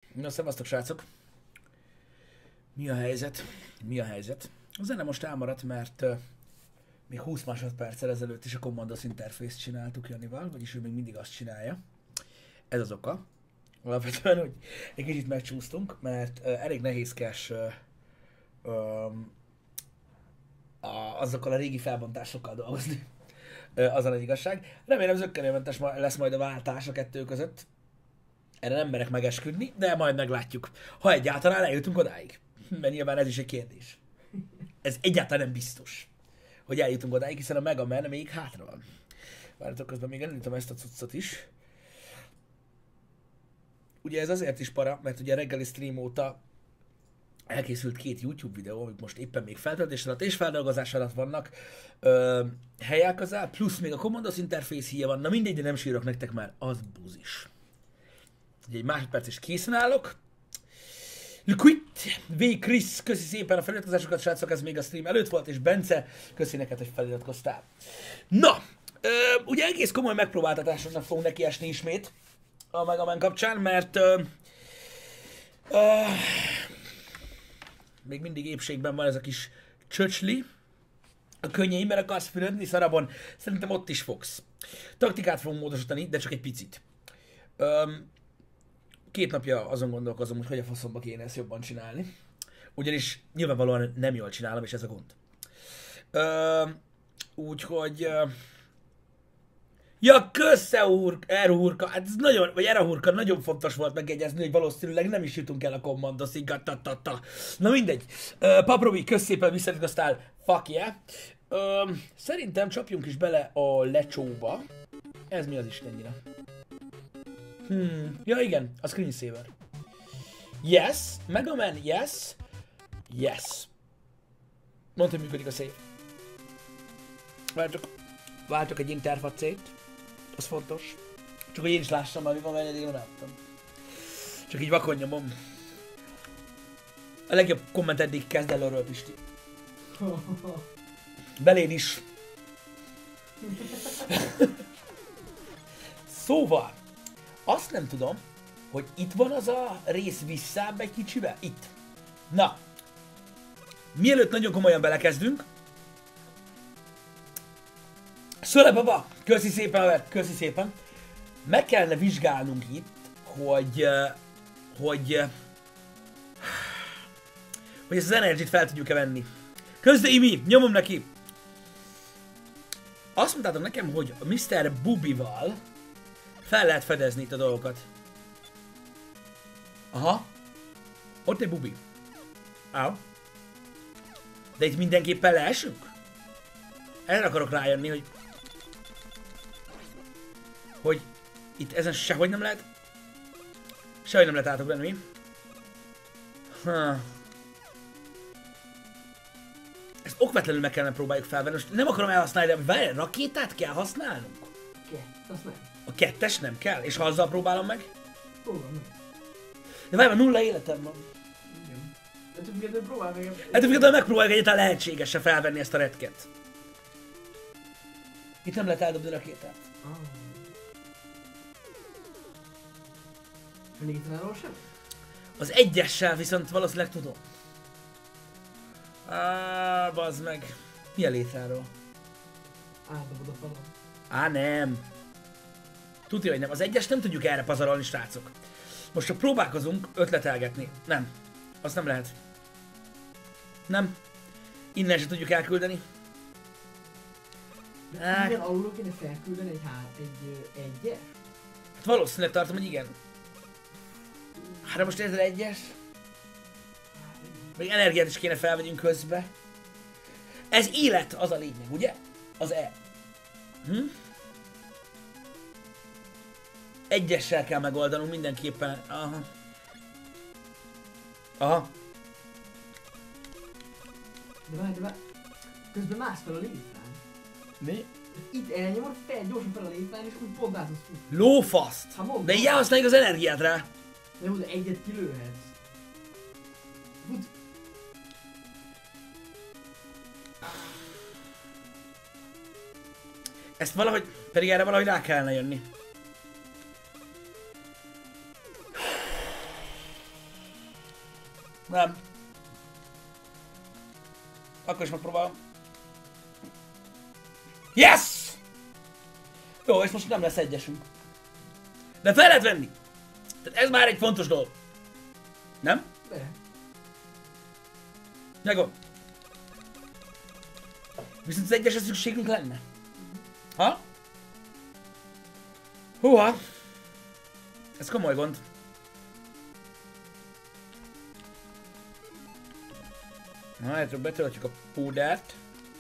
Na, szevasztok, srácok! Mi a helyzet? Mi a helyzet? A zene most elmaradt, mert még 20 másodperccel ezelőtt is a Commandos Interface-t csináltuk Janival, vagyis ő még mindig azt csinálja. Ez az oka. Alapvetően, hogy egy kicsit megcsúsztunk, mert elég nehézkes azokkal a régi felbontásokkal dolgozni. Az a nagy igazság. Remélem zökkenőmentes lesz majd a váltás a kettő között. Erre nem merek megesküdni, de majd meglátjuk. Ha egyáltalán eljutunk odáig. Mert nyilván ez is egy kérdés. Ez egyáltalán nem biztos, hogy eljutunk odáig, hiszen a Mega Man még hátra van. Várjatok, közben még elindítom ezt a cuccot is. Ugye ez azért is para, mert ugye a reggeli stream óta elkészült 2 YouTube videó, amik most éppen még feltöltés alatt és feldolgozás alatt vannak. Helyel közel, plusz még a Commandos Interface híja van. Na mindegy, de nem sírok nektek már, az buzis. Ugye egy másodperc is készen állok. Liquid, V. Chris, köszi szépen a feliratkozásokat, srácok, ez még a stream előtt volt, és Bence, köszi neked, hogy feliratkoztál. Na, ugye egész komoly megpróbáltatásoknak fogunk nekiesni ismét a Mega Man kapcsán, mert még mindig épségben van ez a kis csöcsli a könnyeimben akarsz fürödni, Szarabon, szerintem ott is fogsz. Taktikát fogunk módosítani, de csak egy picit. 2 napja azon gondolkozom, hogy a faszomba kéne ezt jobban csinálni. Ugyanis nyilvánvalóan nem jól csinálom, és ez a gond. Úgyhogy... Ja, kösze Erhurka, hát ez nagyon, vagy Erhurka, nagyon fontos volt megjegyezni, hogy valószínűleg nem is jutunk el a Commandosig, Na mindegy. Paprovi, kösz szépen visszatkoztál, fuck yeah. Szerintem csapjunk is bele a lecsóba. Ez mi az istennyire? Ja igen, a screensaver. Yes, Mega Man, yes. Yes. Mondta, hogy működik a save. Váltok egy interfacét. Az fontos. Csak hogy én is lássam, ami van, mert eddig nem láttam. Csak így vakon nyomom. A legjobb komment eddig kezd el arról, Pisti. Belén is. Szóval, azt nem tudom, hogy itt van az a rész visszább egy kicsivel? Itt. Na. Mielőtt nagyon komolyan belekezdünk. Szöle baba! Köszi szépen, haver! Köszi szépen! Meg kellene vizsgálnunk itt, hogy ezt az energit fel tudjuk-e venni. Közde Imi! Nyomom neki! Azt mondtátok nekem, hogy Mr. Bubival fel lehet fedezni itt a dolgokat. Aha. Ott egy Bubi. Áll. De itt mindenképpen leesünk? Erre akarok rájönni, hogy itt ezen sehogy nem lehet. Sehogy nem lehet átugrani, mi? Ezt okvetlenül meg kellene próbáljuk felvenni. Most nem akarom elhasználni, de várj, rakétát kell használnunk? Azt nem. A 2-es nem kell? És ha azzal próbálom meg? Próbálom meg. De várj, 0 életem van. Igen. Ettől függetlenül próbálj meg. Ettől függetlenül megpróbáljuk egyáltalán lehetséges-e felvenni ezt a retket. Itt nem lehet eldobni rakétát. A létráról sem? Az 1-essel viszont valószínűleg tudom. Bazd meg. Mi a létráról? Átdobod a falon. Nem. Tudja, hogy nem. Az 1-es nem tudjuk erre pazarolni, srácok. Most csak próbálkozunk ötletelgetni. Nem. Azt nem lehet. Nem. Innen se tudjuk elküldeni. De innen alulról kéne felküldeni egy egyes? Hát valószínűleg tartom, hogy igen. Hát de most ez az 1-es. Még energiát is kéne felvegyünk közbe. Ez élet, az a lényeg, ugye? Az E. 1-essel kell megoldanunk mindenképpen. Aha. De várj. Közben mász fel a létrán. Mi? Itt elnyomod fel, gyorsan fel a létrán, és úgy pont át tudsz futni. Lófaszt! Hát mondom. De így elhasználjuk az energiát rá. De jó, de egyet kilőhetsz. Fut. Ezt valahogy, pedig erre valahogy rá kellene jönni. Nem. Akkor is megpróbálom. Yes! Jó, és most nem lesz egyesünk. De fel lehet venni. Tehát ez már egy fontos dolog. Nem? De. Megvan. Viszont az egyesre szükségünk lenne. Ha? Húha! Ez komoly gond. Na, erről betöltjük a púdert.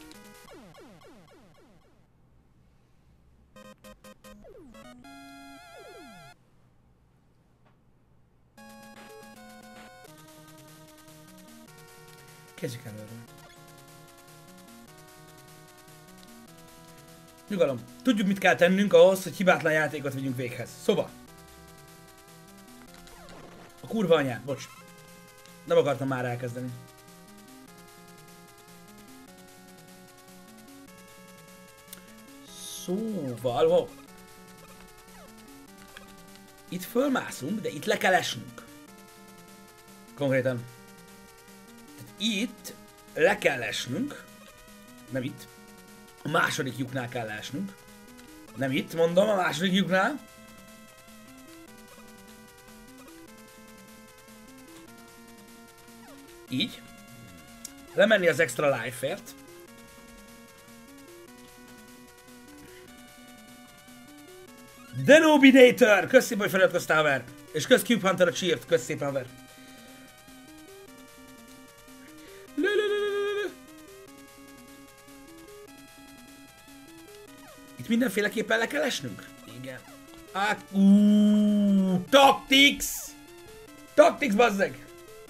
Kezdjük előről. Nyugalom. Tudjuk, mit kell tennünk ahhoz, hogy hibátlan játékot vigyünk véghez. Szóval. A kurva anyád, bocs. Nem akartam már elkezdeni. Szóval, wow. Itt fölmászunk, de itt le kell esnünk. Konkrétan. Tehát itt le kell esnünk. Nem itt. A második lyuknál kell esnünk. Nem itt, mondom, a második lyuknál. Így. Lemenni az extra life-ért. Denobinator! Kösz szépen, hogy feliratkoztál, haver! És kösz Cube Hunter a cheert, kösz szépen, haver! Itt mindenféleképpen le kell esnünk? Igen. Tactics! Tactics, bazzeg!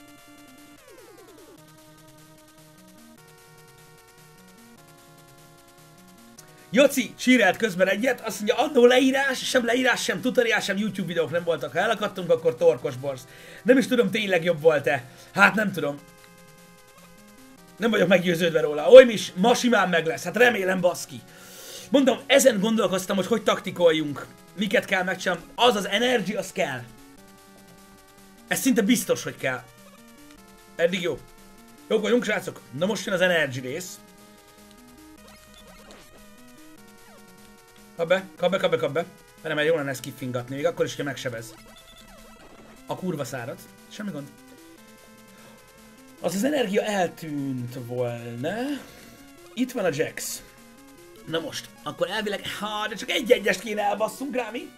Joci sírelt közben egyet, azt mondja, annó leírás, sem tutoriál, sem YouTube videók nem voltak. Ha elakadtunk, akkor torkos borz. Nem is tudom, tényleg jobb volt-e. Hát nem tudom. Nem vagyok meggyőződve róla. Olymis, ma simán meg lesz. Hát remélem, baszki. Mondom, ezen gondolkoztam, hogy taktikoljunk. Miket kell megcsinálni. Az az energy, az kell. Ez szinte biztos, hogy kell. Eddig jó. Jók vagyunk, srácok. Na most jön az energy rész. Kap be. Mert jól lenne skiffingatni, még akkor is, hogy megsebez. A kurva szárad. Semmi gond. Az energia eltűnt volna. Itt van a Jax. Na most, akkor elvileg... de csak egy egyest kéne elbasszunk rá, mi?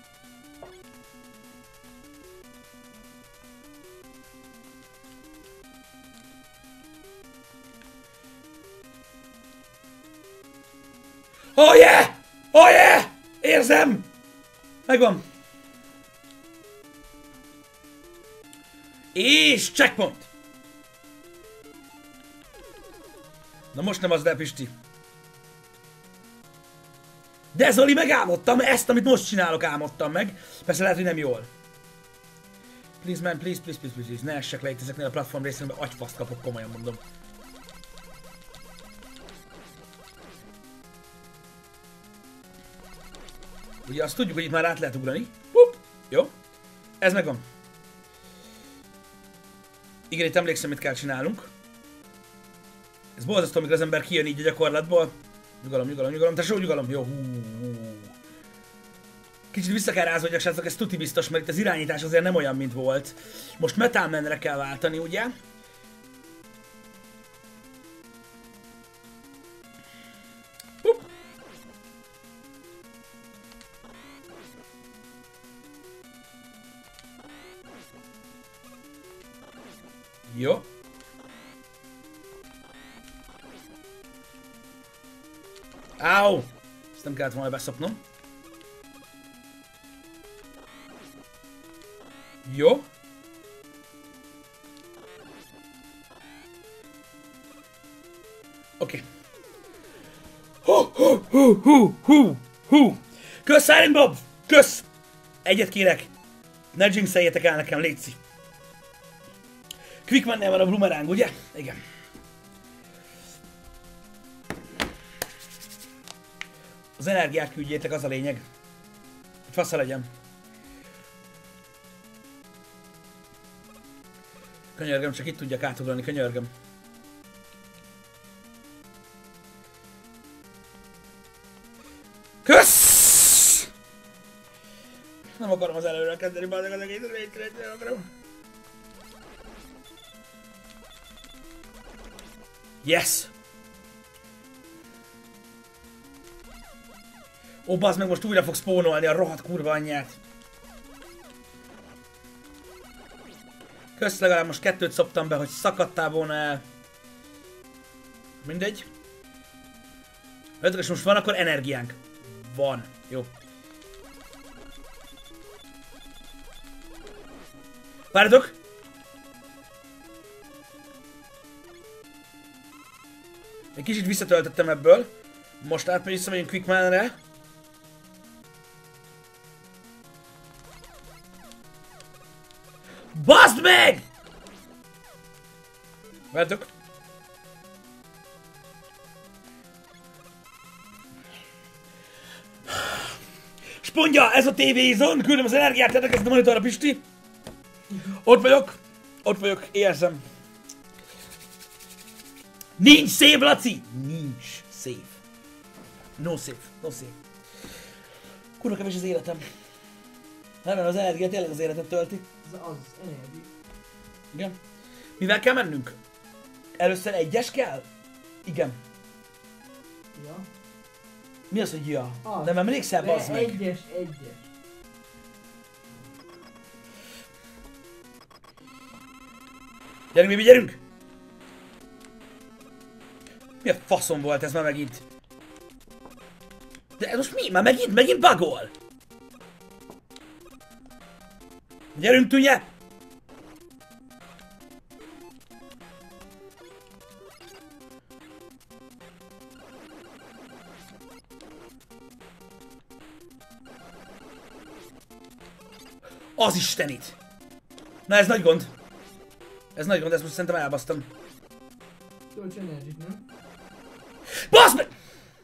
Oh yeah! Oh yeah! Érzem! Megvan! És checkpoint! Na most nem az, de Pisti. De Zoli, megálmodtam, ezt, amit most csinálok, álmodtam meg. Persze lehet, hogy nem jól. Please man, please, ne essek le itt ezeknél a platform részénben, agyfaszt kapok, komolyan mondom. Ugye azt tudjuk, hogy itt már át lehet ugrani. Hopp, jó. Ez megvan. Igen, itt emlékszem, mit kell csinálnunk. Ez borzasztó, amikor az ember kijön így a gyakorlatból. Nyugalom. Tesó, nyugalom. Jó. Kicsit vissza kell rázódjak, srácok, ez tuti biztos, mert itt az irányítás azért nem olyan, mint volt. Most Metal Man-re kell váltani, ugye? Jó. Áú! Ezt nem kellett volna beszopnom. Jó. Oké. Kösz, Silent Bob! Kösz! Egyet kérek. Ne jinxeljetek el nekem, létszi. Quickman-nél van a boomerang, ugye? Igen. Az energiát küldjétek, az a lényeg. Hogy fasza legyen. Könyörgöm, csak itt tudjak átugrani, könyörgöm. Kösz! Nem akarom az előre kezdeni, bár az egészet végre akarom. Yes! Ó, bazd meg, most újra fog spónolni a rohadt kurva anyját. Kösz, legalább most 2-t szoptam be, hogy szakadtál volna el. Mindegy. És most van akkor energiánk. Van. Jó. Várjatok! Egy kicsit visszatöltöttem ebből. Most visszamegyünk Quickmanre. Baszd meg! Várjatok! Spondja, ez a TV-zone, küldöm az energiát, tetekezd a monitorra, Pisti. Ott vagyok, érzem. Nincs szép, Laci! Nincs szép. No szép. Kurva kevés az életem. Nem, mert az energia tényleg az életet tölti. Az energia. Igen. Mivel kell mennünk? Először egyes kell? Igen. Ja. Mi az, hogy ja? Az. Nem emlékszel, bazd meg? Egyes. Gyerünk, gyerünk! Mi a faszom volt ez már megint? De ez most mi? Már megint bugol? Gyerünk, Tünye! Az Istenit! Na ez nagy gond. Ez nagy gond, ezt most szerintem elbasztam. Tölts energit, nem? Baszd meg!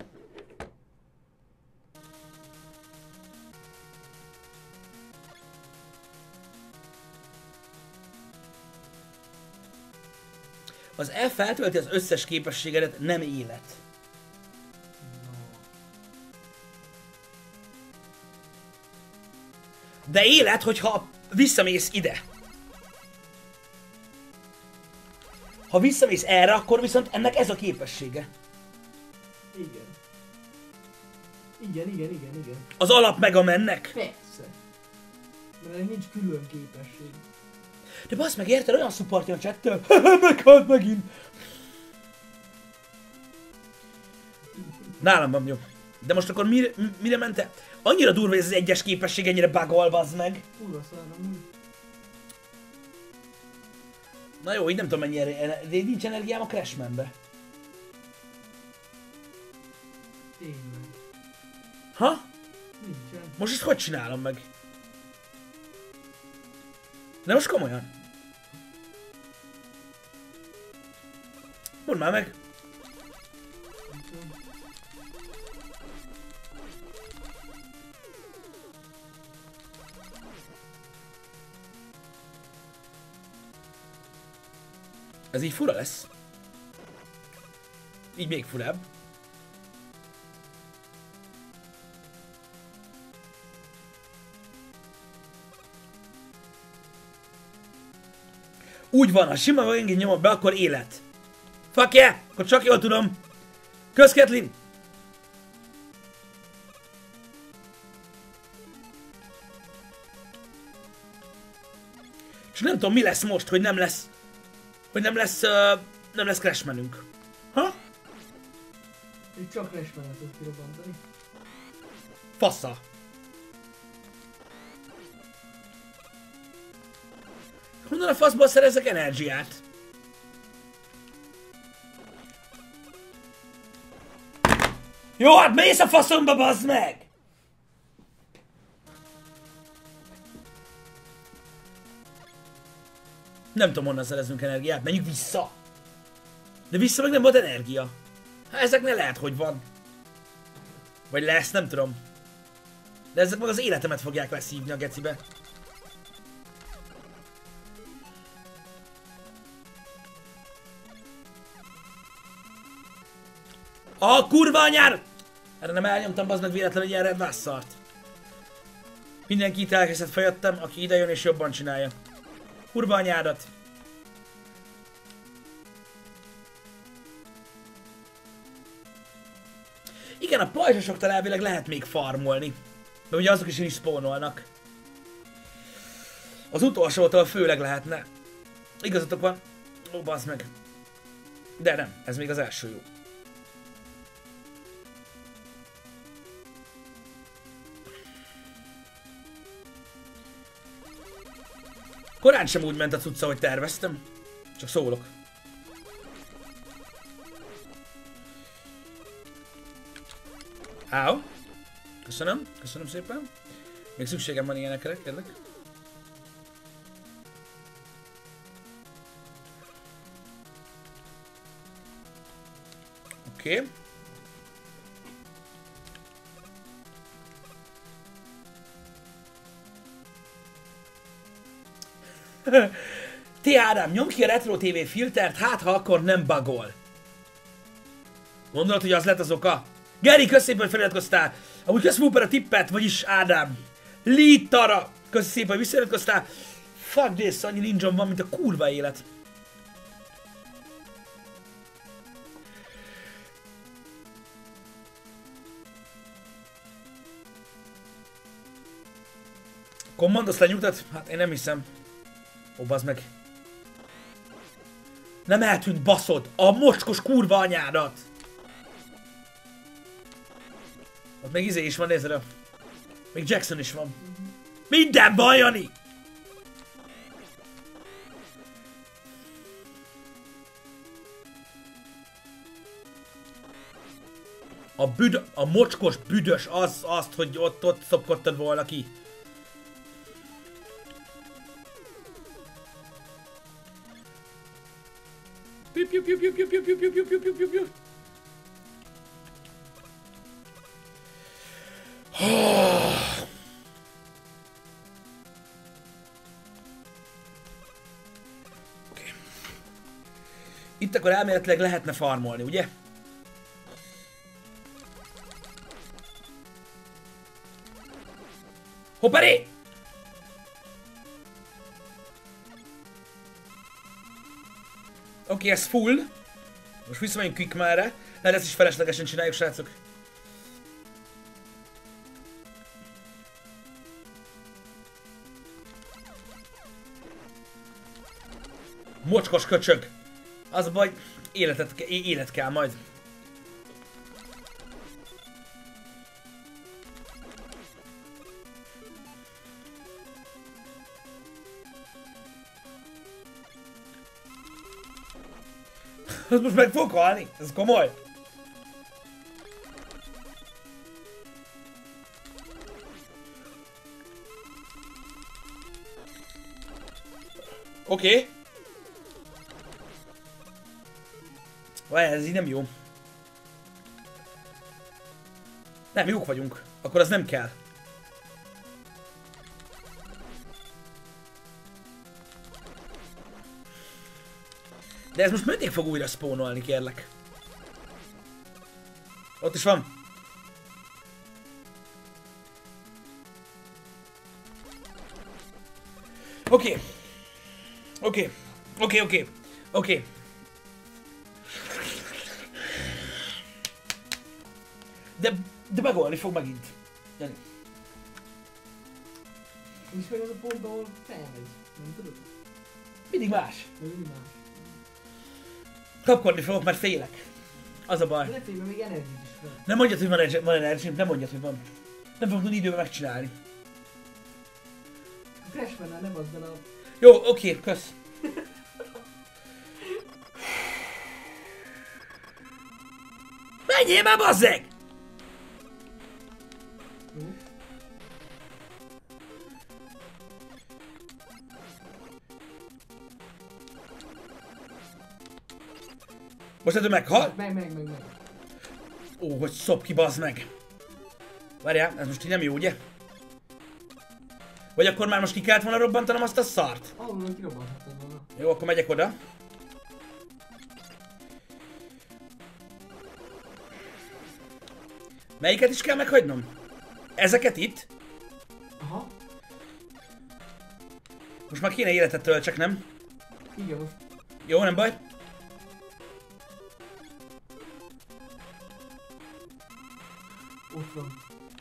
Az F feltölti az összes képességedet, nem élet. De élet, hogyha visszamész ide. Ha visszamész erre, akkor viszont ennek ez a képessége. Igen. Az alap meg a mennek. Persze. Mert nincs külön képesség. De bassz meg, érted? Olyan support jön chattől. Meghalt megint. Nálam van jó. De most akkor mire ment el? Annyira durva, hogy ez az egyes képesség ennyire bugol, bazd meg. Kurva szállom. Na jó, így nem tudom mennyire, de nincs energiám a Crashmanbe. Tényleg. Ha? Nincsen. Most ezt hogy csinálom meg? De most komolyan. Mondd már meg. Ez így fura lesz. Így még furább. Úgy van, ha sima vagy engem nyomod be, akkor élet. Fuck yeah! Akkor csak jól tudom. Kösz, Kathleen! És nem tudom, mi lesz most, hogy nem lesz... Hogy nem lesz Crashmanünk. Ha? Itt csak Crashmanet tud kirobbantani. Fassa. Honnan a faszból szerezzek energiát? Jó, hát mész a faszomba, bazd meg! Nem tudom, honnan szerezünk energiát, menjünk vissza. De vissza meg nem volt energia. Hát ezeknél lehet, hogy van. Vagy lesz, nem tudom. De ezek meg az életemet fogják leszívni a gecibe. A kurva anyár! Erre nem elnyomtam, bazd meg véletlenül egy ilyen redvásszart. Mindenkit elkezdett fejöttem, aki idejön és jobban csinálja. Kurva anyádat! Igen, a pajzsosoktól elvileg lehet még farmolni. De ugye azok is respawnolnak. Az utolsótól főleg lehetne. Igazatok van. Ó, bazd meg. De nem, ez még az első jó. Korán sem úgy ment a cucca, hogy terveztem. Csak szólok. Áó. Köszönöm, köszönöm szépen. Még szükségem van ilyenekre, kérlek. Oké. Ti Ádám, nyom ki a Retro TV filtert, hát ha akkor nem bugol. Gondolod, hogy az lett az oka? Geri, kösz szépen, hogy feliratkoztál. Amúgy kösz Wooper a tippet, vagyis Ádám. Litara, kösz szépen, hogy visszairatkoztál. Fuck this, annyi ninja van, mint a kurva élet. Kommandosz lenyugtat? Hát én nem hiszem. Ó, bazd meg. Nem eltűnt, baszod! A mocskos kurva anyádat! Ott még izé is van, nézd rá. Még Jackson is van. Minden van, Jani! A mocskos büdös azt, hogy ott szopkodtad volna ki. Piu, piu, piu, piu, piu, piu, piu, piu, piu, piu, piu, piu. Okay. Itt akkor elméletileg lehetne farmolni, ugye? Hoppari! Oké, ez full. Most visszamegyünk Quickmare-re. Lehet ezt is feleslegesen csináljuk, srácok. Mocskos köcsög. Az a baj, élet kell majd. Ez most meg fog halni? Ez komoly? Oké. Várjál, ez így nem jó. Nem, jók vagyunk. Akkor az nem kell. De ez most mindig fog újra spawnolni, kérlek. Ott is van. Oké. De megolni fog megint. Jani. És meg az a pont, ahol felmegy. Nem tudod? Mindig más. Mindig más. Kapkodni fogok, mert félek. Az a baj. De ne félj, mert még energy is van. Nem mondjad, hogy van energy, nem mondjad, hogy van. Nem fogok tudni időben megcsinálni. A Crashmannál nem az benne a... Jó, oké, kösz. Menjél már, bazzeg! Most lehet, hogy meghal? Meg. Ó, hogy szop ki, bazd meg. Várjál, ez most így nem jó, ugye? Vagy akkor már most ki kellett volna robbantanom azt a szart? Ahol kirobbanthattad volna. Jó, akkor megyek oda. Melyiket is kell meghagynom? Ezeket itt? Aha. Most már kéne életet töltsek, nem? Igen, most. Jó, nem baj. Ott van.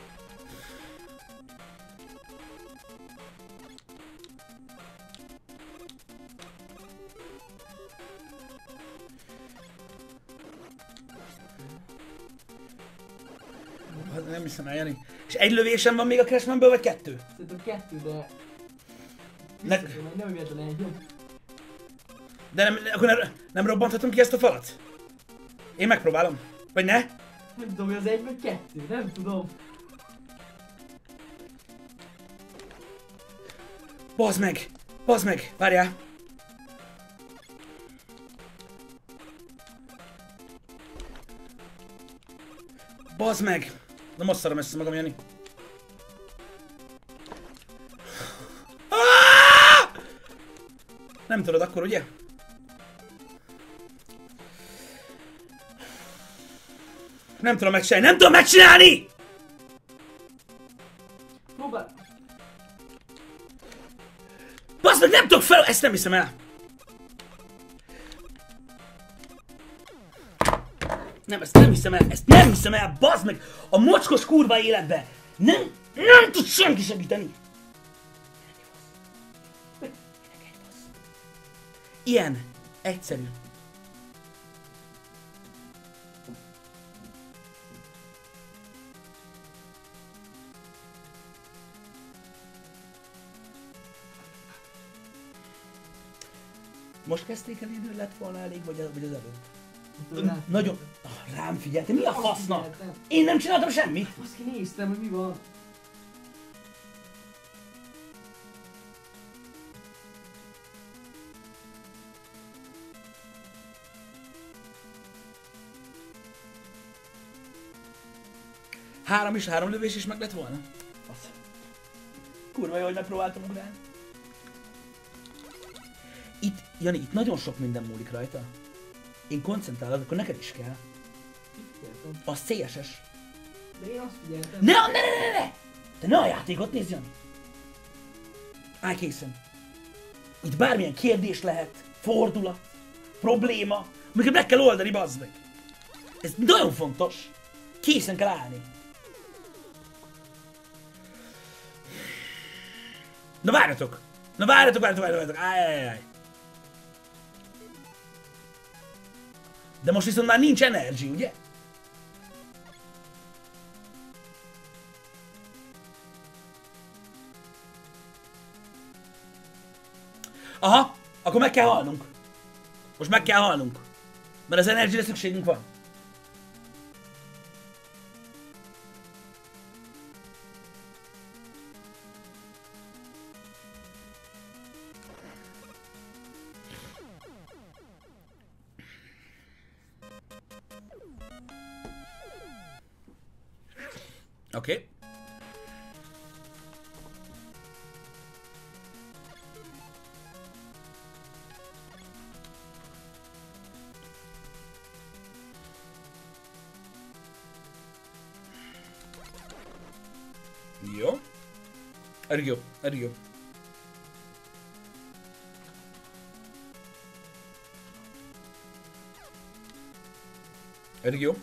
Nem hiszem el, Jani. És egy lövésem van még a Crashmanből, vagy kettő? Szerintem 2, de... Ne- Biztos, hogy nem véletlen egy. De akkor nem robbanthatom ki ezt a falat? Én megpróbálom. Vagy ne? Nem tudom, hogy az 1 vagy 2, nem tudom. Bazd meg! Bazd meg! Várjál! Bazd meg! Na most szarom össze magam, Jani. Ah! Nem tudod akkor, ugye? Nem tudom megcsinálni! Nem tudom megcsinálni! Próbál. Bazd meg, nem tudok fel... Ezt nem hiszem el! Nem, ezt nem hiszem el! Ezt nem hiszem el! Bazd meg! A mocskos kurva életbe! Nem tud senki segíteni! Ilyen. Egyszerű. Most kezdték el idő, lett volna elég, vagy az előbb? Nagyon... Rám figyeltem, mi a fasznak? Én nem csináltam semmit! Azt ki néztem, hogy mi van. Három lövés is meg lett volna? Fasz. Kurva jó, hogy megpróbáltam ugrálni. Itt, Jani, itt nagyon sok minden múlik rajta. Én koncentrálok, akkor neked is kell. Figyeltem. A CSS. De én azt figyeltem. Ne! Te ne a játékot nézz, Jani! Állj készen. Itt bármilyen kérdés lehet, fordulat, probléma, amiket meg kell oldani, bazd meg. Ez nagyon fontos. Készen kell állni. Na várjatok! Áj. De most viszont már nincs energy, ugye? Aha, akkor meg kell halnunk. Most meg kell halnunk. Mert az energy-re szükségünk van. Oké. Okay. Jó. Elég jó. Elég jó.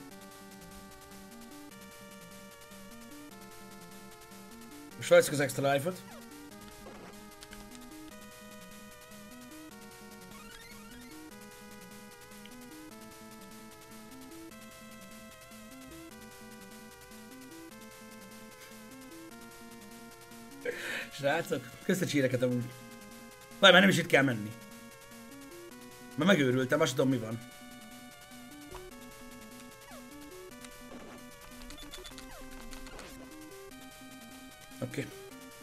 Most veszük az extra life-ot. Srácok, közt a csíreket amúgy. Várj, már nem is itt kell menni. Már megőrültem, azt tudom mi van. Oké. Okay.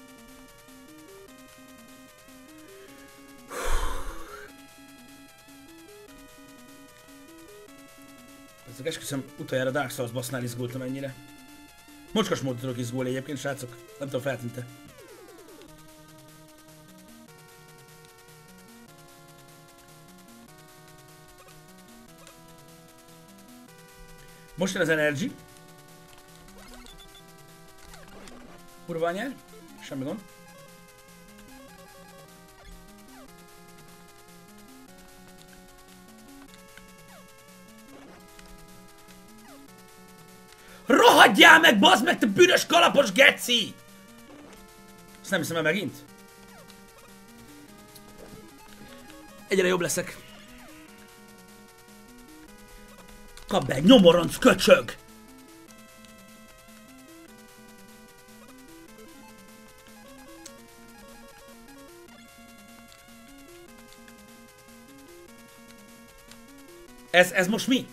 Ezek esküszöm, utoljára Dark Souls bossnál izgultam ennyire. Mocskos módon tudok izgulni egyébként, srácok. Nem tudom, feltűnte. Most jön az energy. Kurva anyád. Semmi gond. Rohadjál meg, bazd meg, te büdös kalapos geci! Ezt nem hiszem el megint. Egyre jobb leszek. Kap be, nyomoronc köcsög! Ez most mi?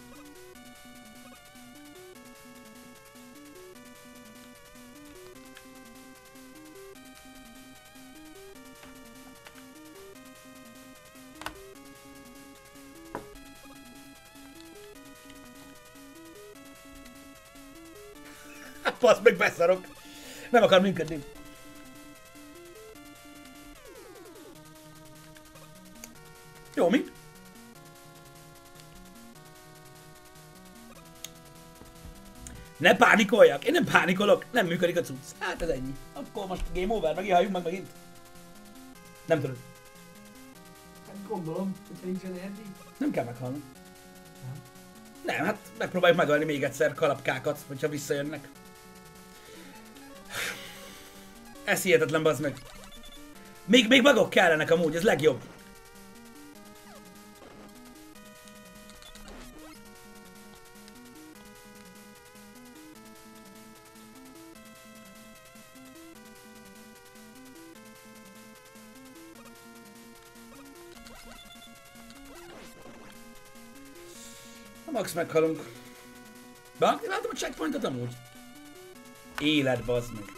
Basz meg, beszarok. Nem akar működni. Jó, mi? Ne pánikoljak! Én nem pánikolok! Nem működik a cucc. Hát ez ennyi. Akkor most game over, megihaljuk meg megint. Nem tudod. Hát gondolom, hogyha nincsen erdi. Nem kell meghalni. Nem, hát megpróbáljuk megölni még egyszer kalapkákat, hogyha visszajönnek. Ez hihetetlen, bazd meg. Még magok kellenek amúgy, ez legjobb. Max meghalunk. Bárki látom a checkpointot amúgy? Élet, bazd meg.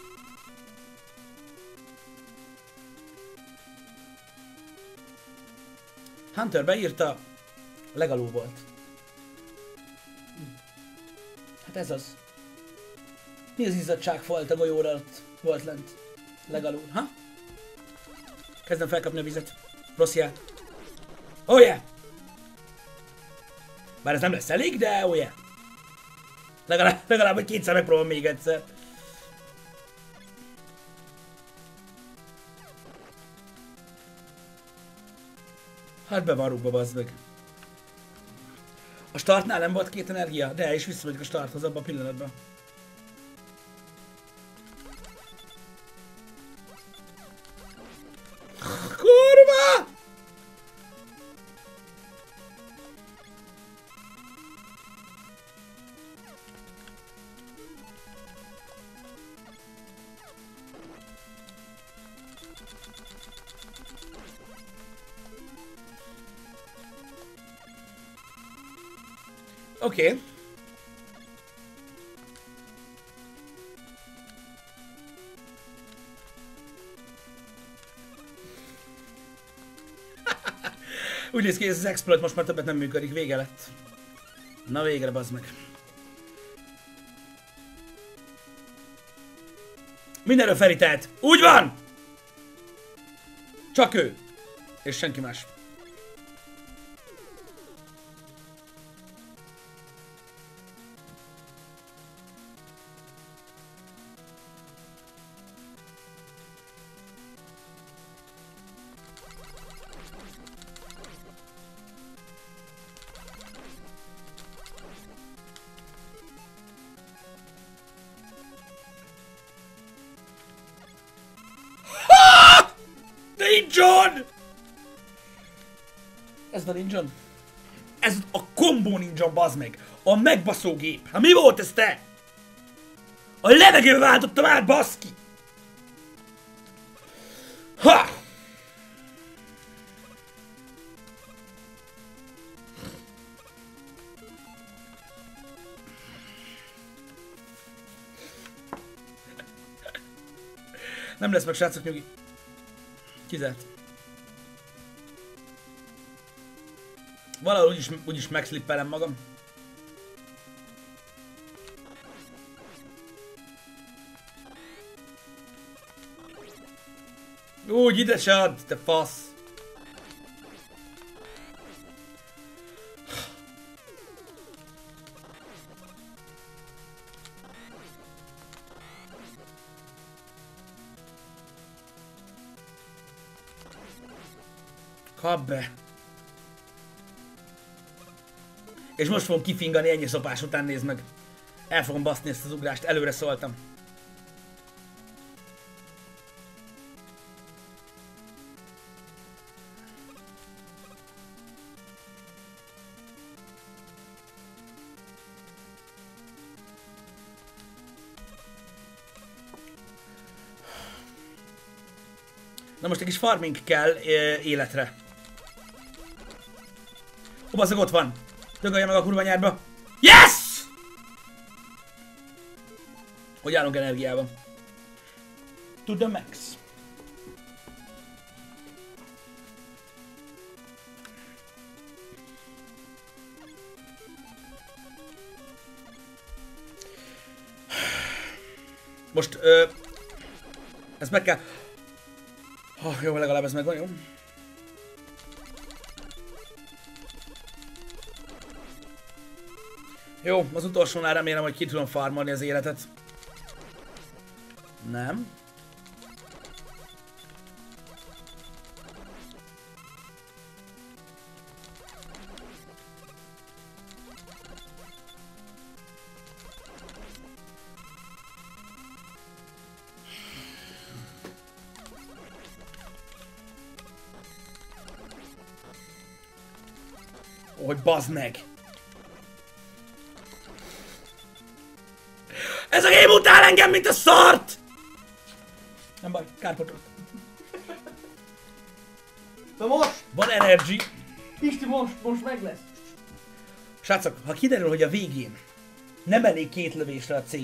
Hunter beírta, legalul volt. Hát ez az. Mi az izzadságfolt a golyóra ott volt lent? Legalul, ha? Kezdem felkapni a vizet. Rossz jel. Oh yeah! Bár ez nem lesz elég, de oh yeah. Legalább hogy kétszer megpróbálom még egyszer. Hát be van rúgva, bazd meg. A startnál nem volt két energia, de és visszamegyek a starthoz abban a pillanatban. Kurva! Oké. Okay. Úgy néz ki, ez az exploit most már többet nem működik, vége lett. Na végre, bazd meg. Mindenről Feri tehet. Úgy van! Csak ő. És senki más. Ninjon! Ez a ninjon? Ez a kombó ninjon, bazd meg! A megbaszó gép! Hát mi volt ez te? A levegőbe váltottam át, baszki! Ha! Nem lesz meg, srácok, nyugi. Kizárt. Valahol úgyis megszlippelem magam. Úgy, ide se add, te fasz! Habbe. És most fogom kifingani ennyi szopás után, nézd meg. El fogom baszni ezt az ugrást, előre szóltam. Na most egy kis farming kell életre. Ó, bazzag, ott van. Dögölje meg a kurva nyárba. Yes! Hogy állunk energiában? To the max. Most, ezt meg kell... Oh, jó, legalább ez megvan, jó? Jó, az utolsónál remélem, hogy ki tudom farmolni az életet. Nem. Hogy bazd meg! Ez a game utál engem, mint a szart! Nem baj, kárpotot. Na most! Van energy. Pisti, most meg lesz. Srácok, ha kiderül, hogy a végén nem elég 2 lövésre a C,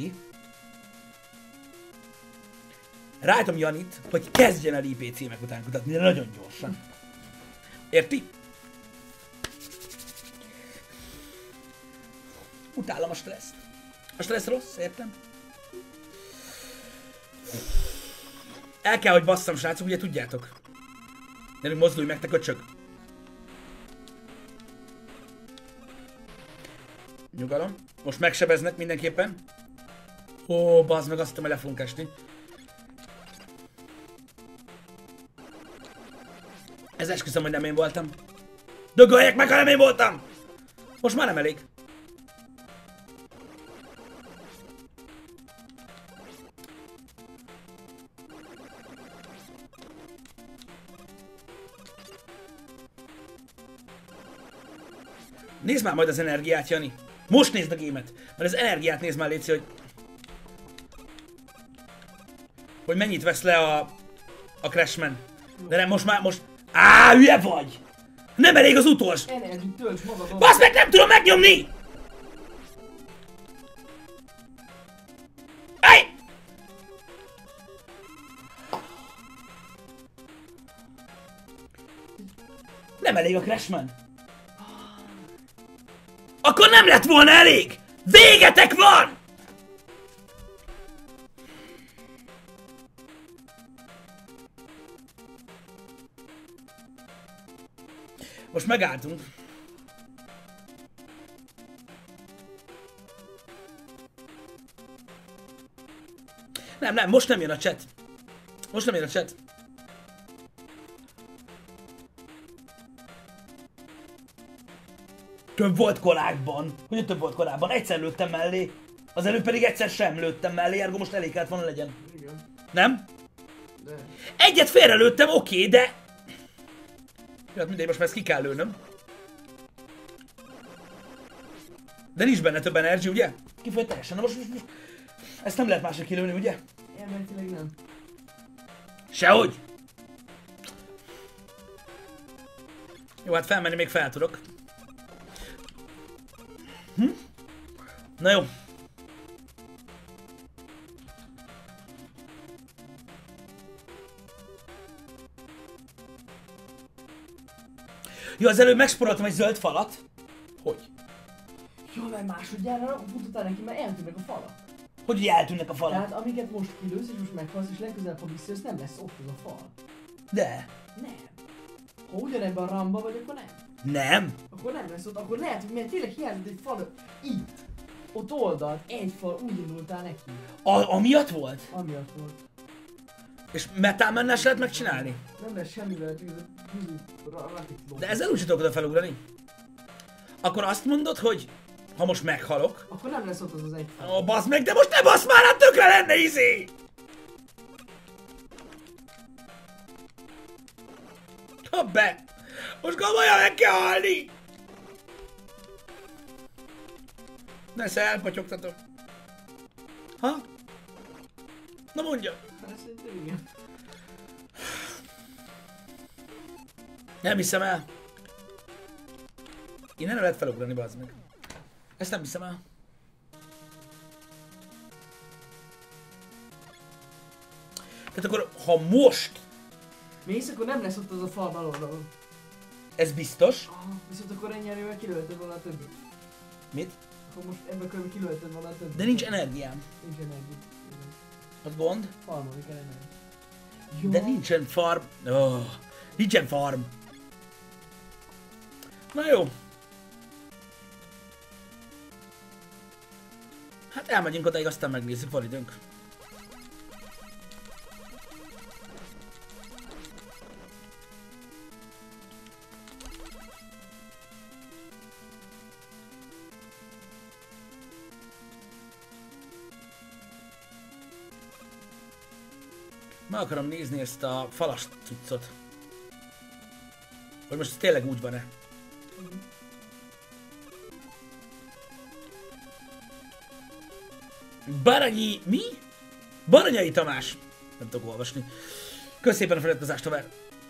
rájtom Janit, hogy kezdjen el IP címek után kutatni, de nagyon gyorsan. Érti? Utálom a stresszt. A stressz rossz, értem? El kell, hogy basszam, srácok, ugye tudjátok. Gyerünk, mozdulj meg, te köcsög. Nyugalom. Most megsebeznek mindenképpen. Ó, bazd meg, azt hittem, hogy le fogunk esni. Ez esküszöm, hogy nem én voltam. Dögöljek meg, ha nem én voltam! Most már nem elég. Nézd már majd az energiát, Jani. Most nézd a gémet. Mert az energiát nézd már, Léci, hogy mennyit vesz le a Crashman. De nem, most... Á, hülye vagy! Nem elég az utolsó! Energy, tölts magadon! Basz meg, nem tudom megnyomni! Ej! Nem elég a Crashman. Akkor nem lett volna elég! Végetek van! Most megálltunk. Nem, most nem jön a chat. Most nem jön a chat. Több volt korábban. Ugye több volt korábban? Egyszer lőttem mellé. Az előbb pedig egyszer sem lőttem mellé, ergo most elég kellett volna legyen. Igen. Nem? De. Egyet félrelőttem, oké, de... Hát mindegy, most már ezt ki kell lőnöm. De nincs benne több energy, ugye? Kifolyt teljesen. Na most... Ezt nem lehet másra kilőni, ugye? Elméletileg nem. Sehogy! Jó, hát felmenni még fel tudok. Na jó. Jó, az előbb megsporoltam egy zöld falat. Hogy? Jó, mert másodjára futottál neki, mert eltűnnek a falak. Hogy eltűnnek a falak? Tehát amiket most kilősz és most meghalsz és legközelebb ha visszajössz, nem lesz ott az a fal. De. Nem. Ha ugyanebben a ramba vagy, akkor nem. Nem. Akkor nem lesz ott, akkor lehet, hogy mert tényleg hiányzott egy fal itt. Ott oldalt, egy fal, úgy indultál neki. Amiatt volt? Amiatt volt. És Metal lehet megcsinálni? Nem lesz semmivel tűz rakitló. De ezzel úgy sem tudok oda felugrani. Akkor azt mondod, hogy ha most meghalok... Akkor nem lesz ott az egy fal. Ó, basz meg, de most ne basz már, hát tökre lenne izé! Be! Most komolyan meg kell halni! Nesze, elpatyogtatok. Ha? Na mondja. Hát szerintem igen. Nem hiszem el. Innen nem lehet felugrani, bazd meg. Ezt nem hiszem el. Tehát akkor, ha most... Mész, akkor nem lesz ott az a fal bal oldalon. Ez biztos. Viszont akkor ennyi erővel kilőtted volna a többit. Mit? Akkor most ebben körül kilőtted volna a többit. De nincs energiám. Nincs energia. Az gond. Farmolni kell energia. Jó. De nincsen farm. Oh, nincsen farm. Na jó. Hát elmegyünk odaig, aztán megnézzük, van időnk. Meg akarom nézni ezt a falas cuccot. Hogy most ez tényleg úgy van-e. Baranyi... mi? Baranyai Tamás. Nem tudok olvasni. Kösz szépen a feliratkozást, haver.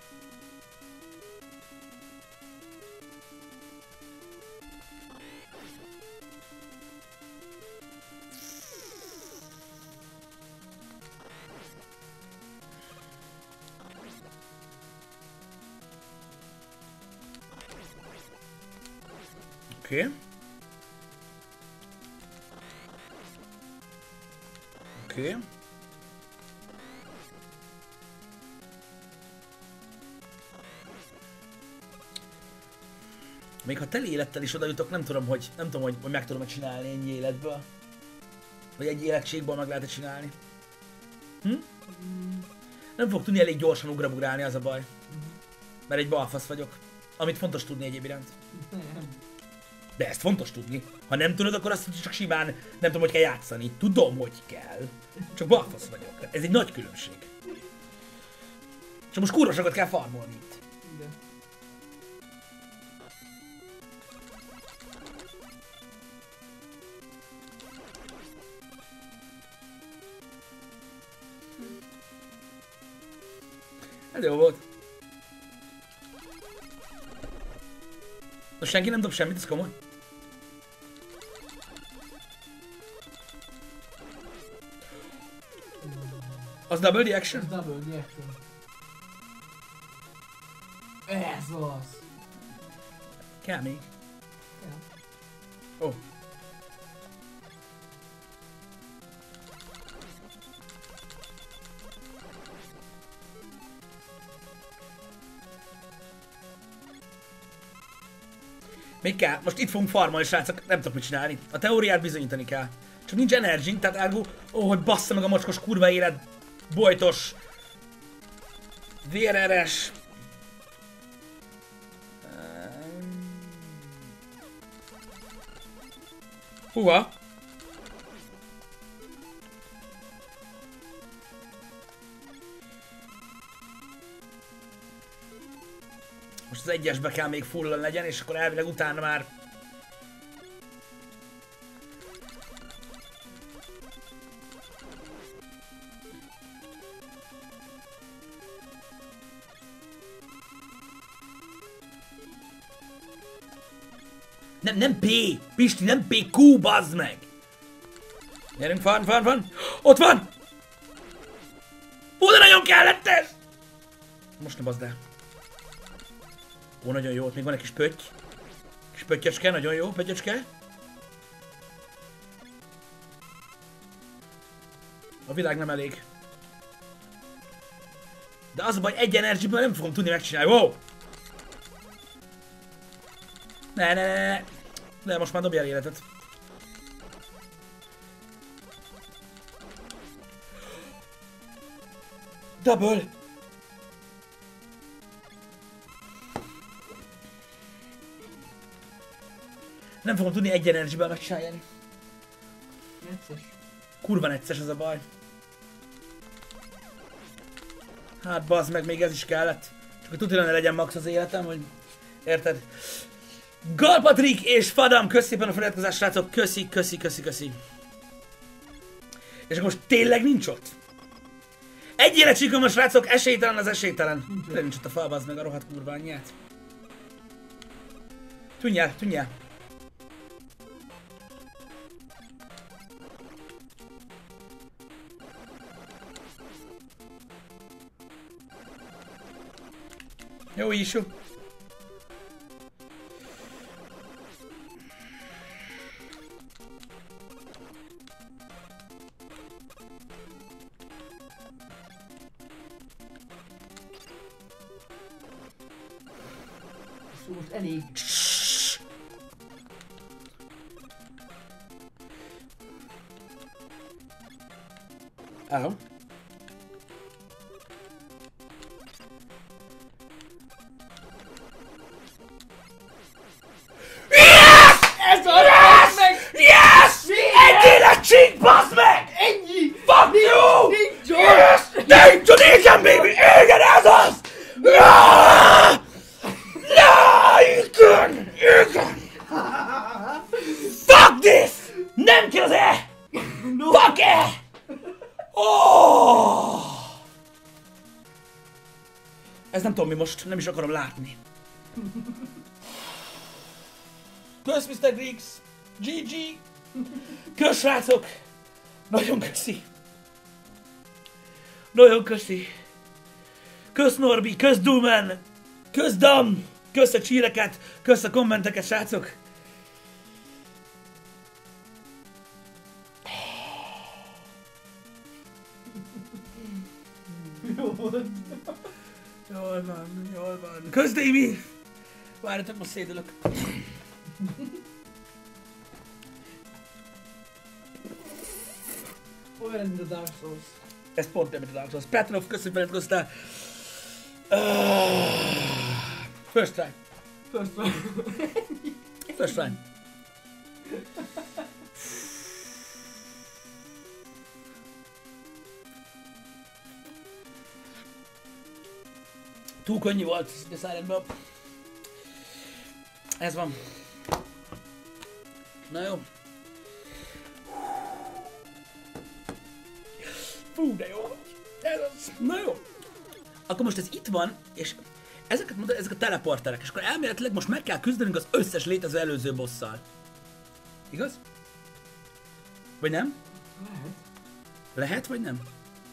Oké. Oké. Még ha teli élettel is oda jutok, nem tudom, hogy meg tudom csinálni ennyi életből. Vagy egy életségből meg lehet csinálni. Nem fog tudni elég gyorsan ugrabugrálni, az a baj. Mert egy balfasz vagyok. Amit fontos tudni egyéb iránt. De ezt fontos tudni. Ha nem tudod, akkor azt csak simán nem tudom, hogy kell játszani. Tudom, hogy kell. Csak balfasz vagyok. Ez egy nagy különbség. Csak most kurva sokat kell farmolni itt. Igen. Ez jó volt. Most senki nem dob semmit, ez komoly? Az double the action? Ez double the action. Ez az. Kell még. Ja. Ó. Még kell. Most itt fogunk farmolni, srácok. Nem tudok mit csinálni. A teóriát bizonyítani kell. Csak nincs energiink, tehát elgó... Ó, hogy bassza meg a mocskos kurva élet. Bojtos. VRR-es. Húha. Most az egyesbe kell még full legyen, és akkor elvileg utána már... Nem P! Pisti, nem P, Q, bazd meg! Gyerünk, van! Ott van! Hú, de nagyon kellett ez! Most ne bazd el. Ó, nagyon jó, ott még van egy kis pötty. Kis pöttyecske, nagyon jó, pöttyecske. A világ nem elég. De az a baj, egy energiből nem fogom tudni megcsinálni, wow! Ne. De most már dobjál életet. Double! Nem fogom tudni egy energiben megcsinálni. Necces. Kurva necces az a baj. Hát bazd meg, még ez is kellett. Csak hogy tudja, ne legyen max az életem, hogy... Érted? Galpatrik és Fadam, köszi szépen a feliratkozást, srácok. Köszi. És akkor most tényleg nincs ott? Egy élet csikom a srácok, esélytelen az esélytelen. Tényleg nincs ott a fal, bazd meg a rohadt kurva anyját. Tűnjel. Jó issue. Most elég. Áll. Ez a yes! Meg! Yes! Egy életcsík, baszd meg! Ennyi! Fuck you! Nincs Yes! Nincs ott, igen, baby! Igen, ez az! Ja, igen! Fuck this! Nem kell az E! No. Fuck E! Oh! Ez nem tudom mi most, nem is akarom látni. Kösz, Mr. Griggs! GG! Kösz, srácok! Nagyon köszi! Nagyon köszi! Kösz, Norbi! Kösz, Duman! Kösz, Dam! Kösz a csíreket! Kösz a kommenteket, srácok! Jó volt. Jól van. Kösz, Davey! Várjatok, most szédülök. Olyan, mint a Dark Souls. Ez pont nem, mint a Dark Souls. Platinov, köszönöm, feliratkoztál. First try. First try. Túl könnyű volt a Silent Bob. Ez van. Na jó. Fú, de jó. Ez az. Na jó. Akkor most ez itt van, és ezeket mondod, ezek a teleporterek, és akkor elméletileg most meg kell küzdenünk az összes létező előző bosszal. Igaz? Vagy nem? Lehet. Lehet, vagy nem?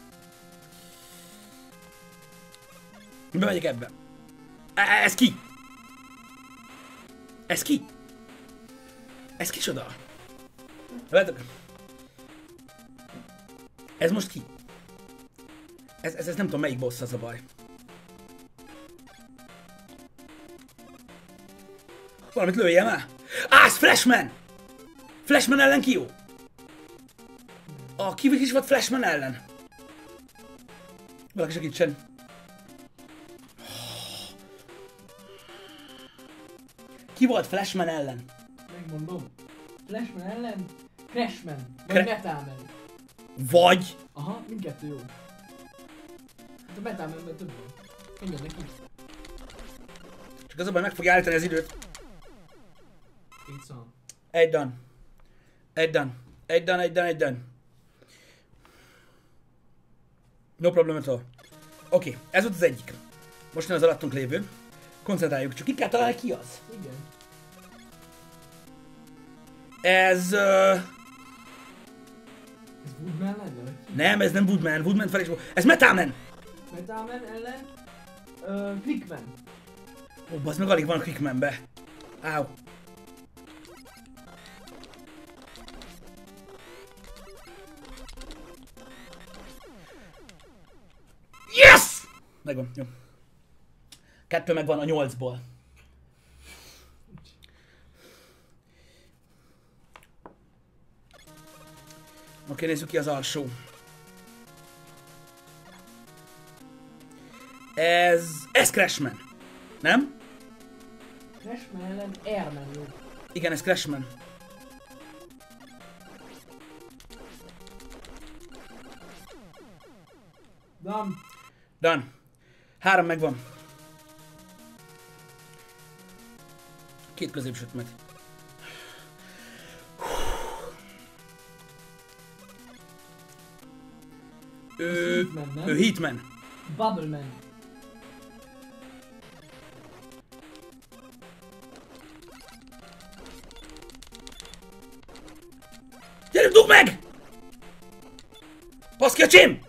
Bemegyek ebbe. Ez ki? Ez ki? Ez kicsoda? Várjátok. Ez most ki? Ez nem tudom melyik boss, az a baj. Valamit lőjem el. Ez Flashman! Flashman ellen ki jó? A kívül is volt Flashman ellen. Valaki segítsen. Ki volt Flashman ellen? Megmondom. Flashman ellen, Crashman, vagy Metalman. Vagy? Aha, mindkettő jó. Hát a Metalmanben több van. Menjen neki. Csak az a baj, meg fogja állítani az időt. Két szám. Egy done. No problem at all. Oké, ez volt az egyik. Most az alattunk lévő. Koncentráljuk, csak ki kell találni, ki az. Igen. Ez... Ez Woodman lenne, vagy ki? Nem, ez nem Woodman. Woodman fel is... Ez Metalman! Metalman ellen, Quickman. Ó, bazd meg, alig van a Quickmanbe. Áu. Yes! Megvan, jó. 2 megvan a 8-ból. Oké, nézzük ki az alsó. Ez Crashman. Nem? Crashman ellen Airman jó. Igen, ez Crashman. Done. 3 megvan. 2 középsőt megy. Ő Hitman. Bubbleman. Gyerünk, dugd meg! Baszki a csim!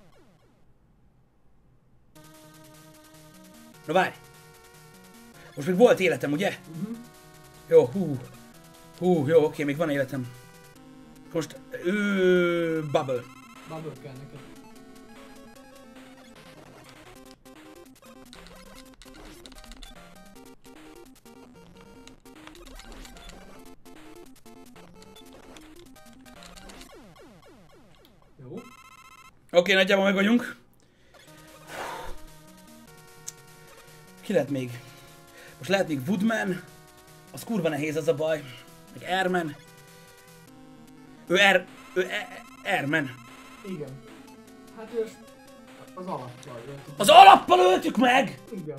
Na várj! Most még volt életem, ugye? Jó, jó, oké, még van életem. Most, Bubble. Bubble kell neked. Jó. Oké, nagyjából meg vagyunk. Ki lehet még? Most lehet még Woodman. Az kurva nehéz, az a baj. Meg Airman. Airman. Igen. Hát ő az alappal. Az alappal öltük meg! Igen.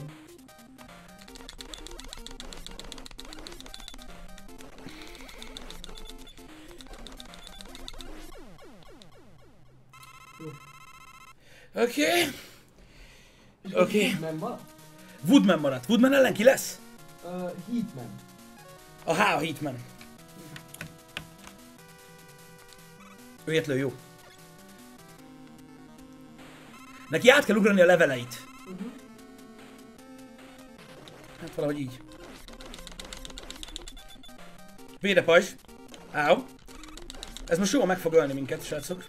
Oké. Hitman van? Woodman maradt. Woodman ellen ki lesz? Hitman. A Hitman. Ő értlő jó. Neki át kell ugrani a leveleit. Hát valahogy így. Védepajzs. Áó. Ez most jól meg fog ölni minket, srácok.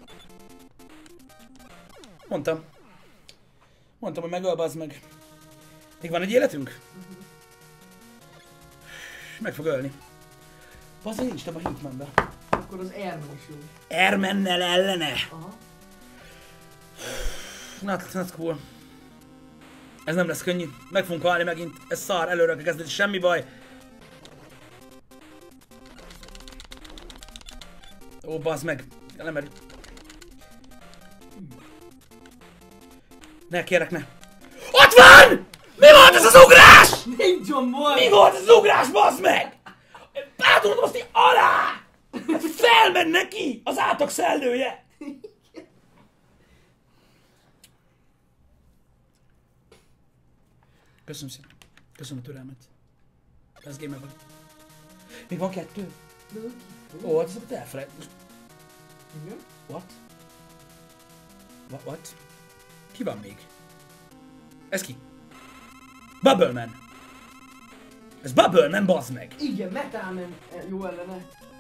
Mondtam, hogy megöl, bazd meg. Még van egy életünk? Meg fog ölni. Bazd meg, nincs több a Hitmanbe. Akkor az Airman is jó. Airmannel ellene. Aha. Not cool. Ez nem lesz könnyű. Meg fogunk halni megint. Ez szar, előre kell kezdeni, semmi baj. Ó, bazd meg. Nem erő. Ne, kérlek, ne. Ott van! Mi volt ez az ugrás? Nincs John Boy! Mi volt ez az ugrás, bazd meg? Átudom azt így alá! Hát felmen neki az átok szellője! Köszönöm szépen. Köszönöm a türelmet. Ez gamer vagy. Még van 2? Ó, hát ezt elfelejt. Igen? What? What? Ki van még? Ez ki? Bubbleman! Ez Bubbleman, bazd meg! Igen, Metal Man jó ellene.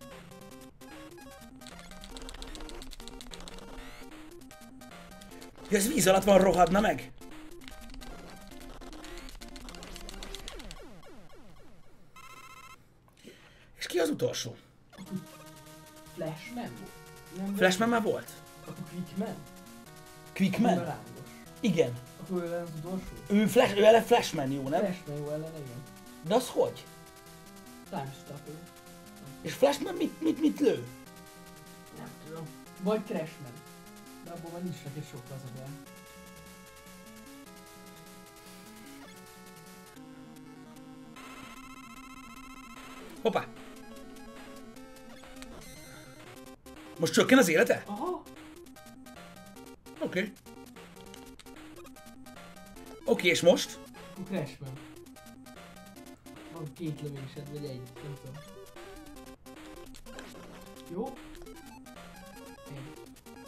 Ja, ez víz alatt van, rohadna meg! És ki az utolsó? Flashman volt. Nem Flashman már volt? Akkor Quickman? Quickman? Rángos. Igen. Akkor ő az utolsó? Ő ellen Flashman jó, nem? Flashman jó ellene, igen. De az hogy? Time Stopper. És Flashman mit lő? Nem tudom. Vagy Crashman. De abból már nincs neki sok az a baj. Hoppá! Most csökken az élete? Aha. Oké. Oké, és most? Akkor Crashman. Van 2 lövésed, vagy egy, nem tudom. Jó? Egy.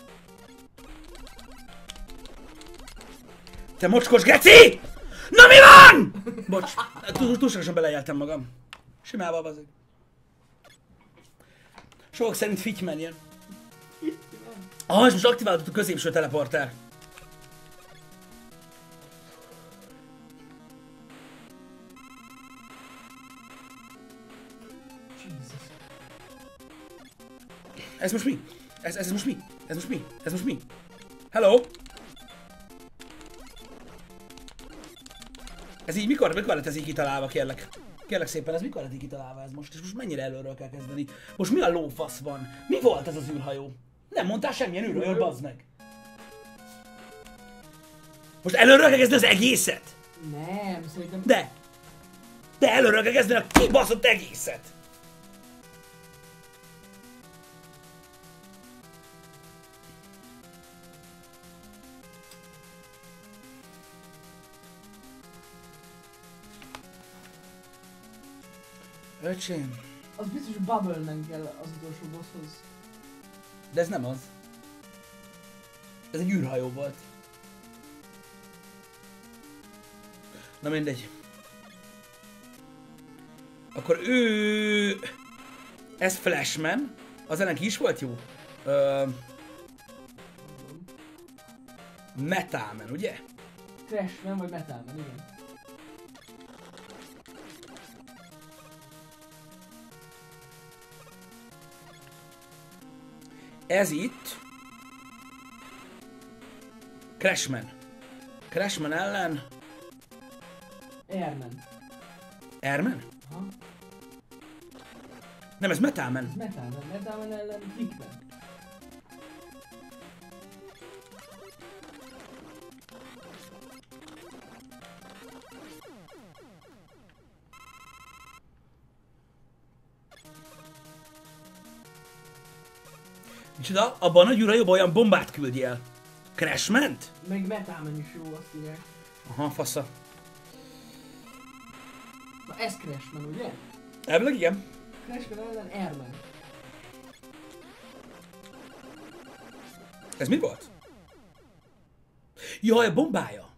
Te mocskos geci! Na mi van? Bocs, túlságosan belejeltem magam. Simával bazeg. Sokak szerint Fitman jön. És most aktiváltuk a középső teleporter. Ez most mi? Ez most mi? Ez most mi? Ez most mi? Hello? Ez így mikor lett ez így kitalálva, kérlek? Kérlek szépen, ez mikor lett így kitalálva ez most? És most mennyire előről kell kezdeni? Most mi a lófasz van? Mi volt ez az űrhajó? Nem mondtál semmilyen űrhajót, bazd meg! Most előről kell kezdeni az egészet? Nem, szerintem... De! De előről kell kezdeni a kibaszott egészet! Öcsém. Az biztos, hogy Bubbleman kell az utolsó bosshoz. De ez nem az. Ez egy űrhajó volt. Na mindegy. Akkor ő... Ez Flashman. Az ennek is volt jó? Metalman, ugye? Crashman vagy Metalman, igen. Ez itt... Crashman. Crashman ellen... Airman. Airman? Aha. Nem, ez Metalman. Ez Metalman. Metalman ellen Quickman. Micsoda? Abban a nagy űrhajóban olyan bombát küldi el. Crashment? Meg Metalman is jó, azt írják. Aha, fasza. Na ez Crashman, ugye? Elvileg igen. Crashman ellen Airman. Ez mi volt? Jaj, a bombája.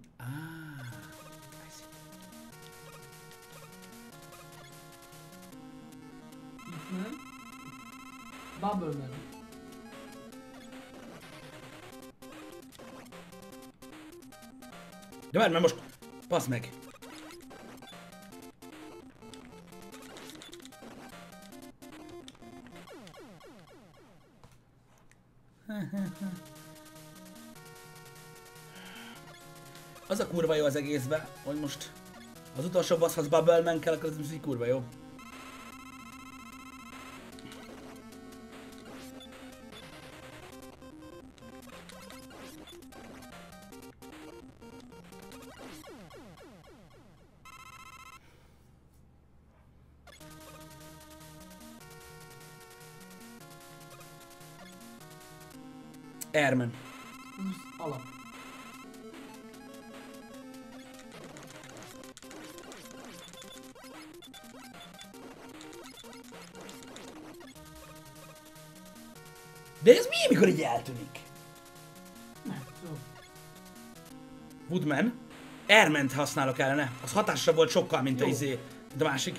Quickman. Bubbleman. De várj, mert most... Passz meg. Az a kurva jó az egészben, hogy most az utolsó bosshoz Bubbleman kell, akkor ez így kurva jó. Airman. Ez most alap. De ez mi, mikor így eltűnik? Nem tudom. Woodman. Airment használok ellene. Az hatásra volt sokkal, mint a Jó. mint a másik.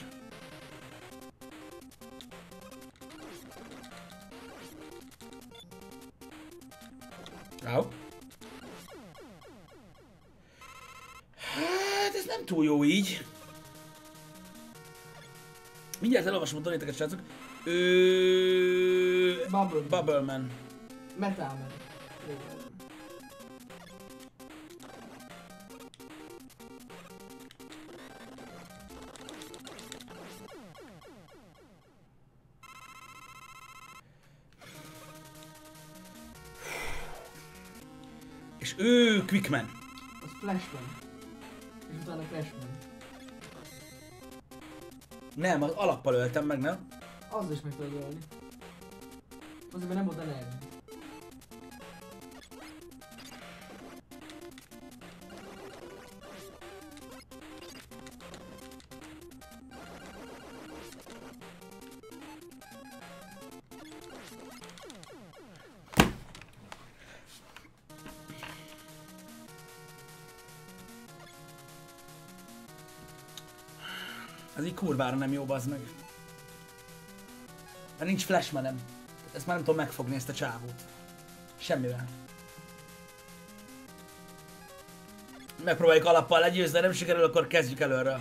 Wow. Hát ez nem túl jó így. Mindjárt elolvasom a donéteket, srácok. Bubbleman. Bubbleman. Metalman. Jó. És ő Quickman. Az Flashman. És utána Crashman. Nem, az alappal öltem meg, nem? Az is meg tudod ölni. Azért mert nem volt energia. Ez így kurvára nem jó, bazd meg. Mert nincs flashmanem. Ezt már nem tudom megfogni, ezt a csávót. Semmivel. Megpróbáljuk alappal legyőzni, de nem sikerül, akkor kezdjük előről.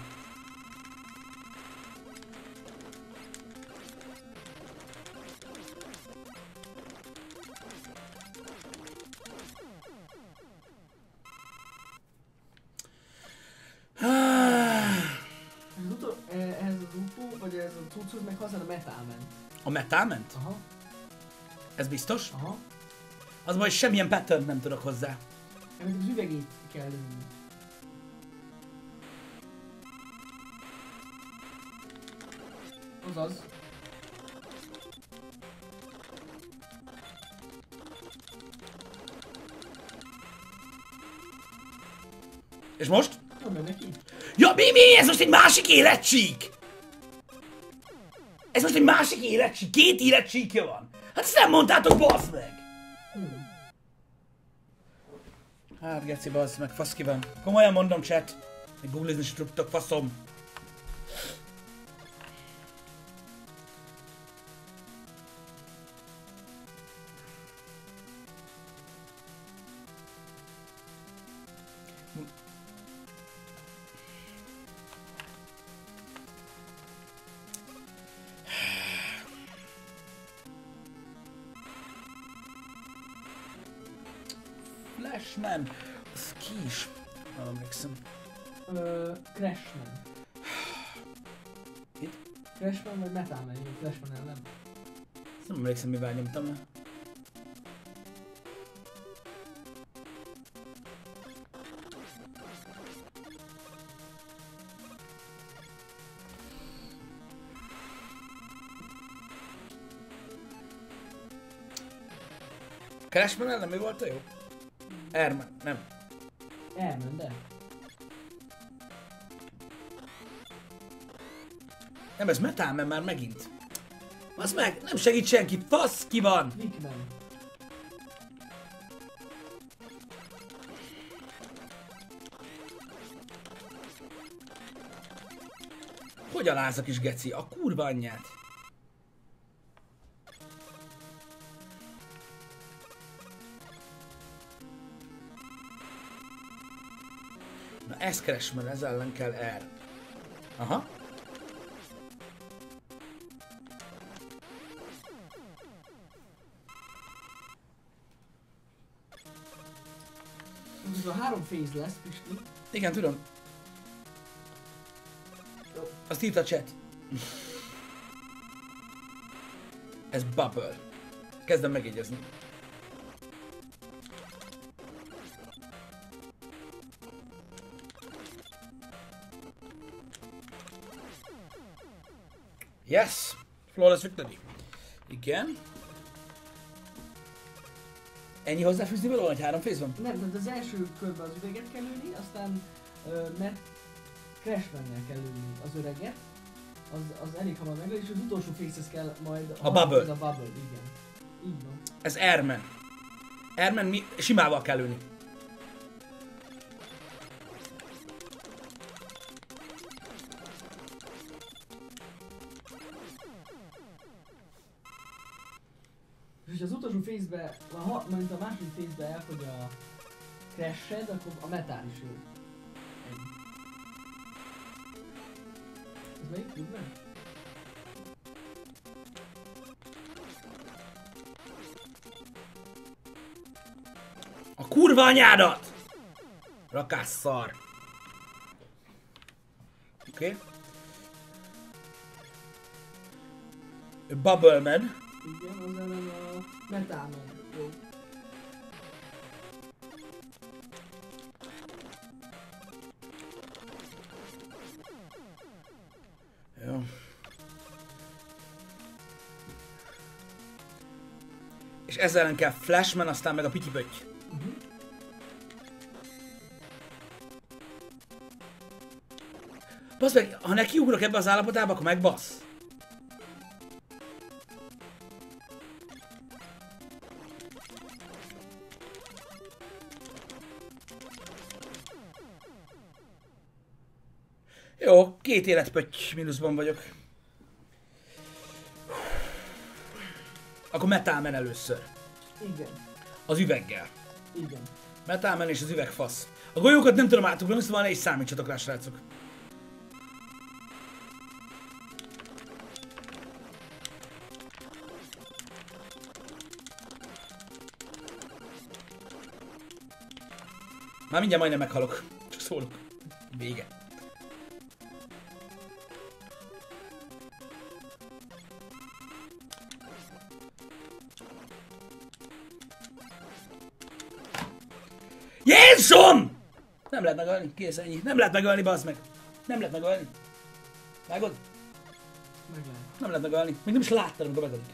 ez a cuccot meg használ a Metalman. A Metalment? Aha, Ez biztos? aha. Az majd semmilyen pattern nem tudok hozzá. Ennek az üvegét kell lőni. Azaz. És most? Nem mennek ki. Ja, mi? Ez most egy másik életsík! Ez most egy másik életsík. 2 életsíkja van. Hát ezt nem mondtátok, bassz meg! Hát geci, bassz meg, fasz ki van. Komolyan mondom, chat. Még googlizni sem tudtok, faszom. Flashman. Az ki is? Nem emlékszem. Crashman. Itt? Crashman vagy Metalman, jó, Flashman ellen. Ezt nem emlékszem, mivel nyomtam le. Crashman ellen mi volt a jó? Airman, nem. Elmen, de. Nem, ez Metalman már megint. Az meg, nem segít senki, fasz ki van! Wickman. Hogy aláz a kis geci? A kurva anyját. Na ez Crashman, ez ellen kell R. Aha. Ez a 3 phase lesz, Pisti. Igen, tudom. Azt írt a chat. Ez Bubble. Kezdem megjegyezni. Yes! Flawless victory. Igen. Ennyi hozzáfűzni való, hogy 3 phase van? Nem, tehát az első körben az üveget kell lőni, aztán mert Crashman-nel kell lőni az öreget. Az elég hamar meglő, és az utolsó phase-hez kell majd... A Bubble. Ez a Bubble, igen. Így van. Ez Airman. Airman mi simával kell lőni. És ha az utolsó phase-be, mint a második phase-be elfogy a Crash-ed, akkor a Metal is jó. Ennyi. Ez melyik? Tudnál? A kurva anyádat! Rakás szar. Oké. Bubbleman. Igen, az ellen a Metalman. Jó. Jó. És ezzel ellen kell Flashman, aztán meg a Pityipötty. Basz meg, ha nekiugrok ebbe az állapotába, akkor megbasz. Jó, 2 életpötty mínuszban vagyok. Akkor Metalman először. Igen. Az üveggel. Igen. Metalman és az üvegfasz. A golyókat nem tudom átugrani, szóval ne is számítsatok rá, srácok. Már mindjárt majdnem meghalok. Csak szólok. Vége. Jézusom! Nem lehet megölni, kész ennyi. Nem lehet megölni, bazd meg. Nem lehet megölni. Vágod? Meg lehet. Nem lehet megölni. Még nem is láttam, amikor megölik.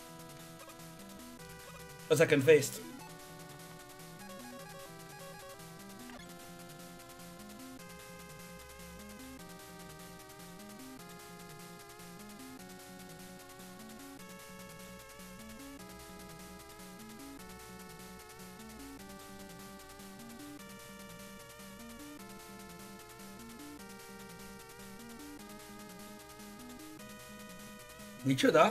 A second face-t. Micsoda?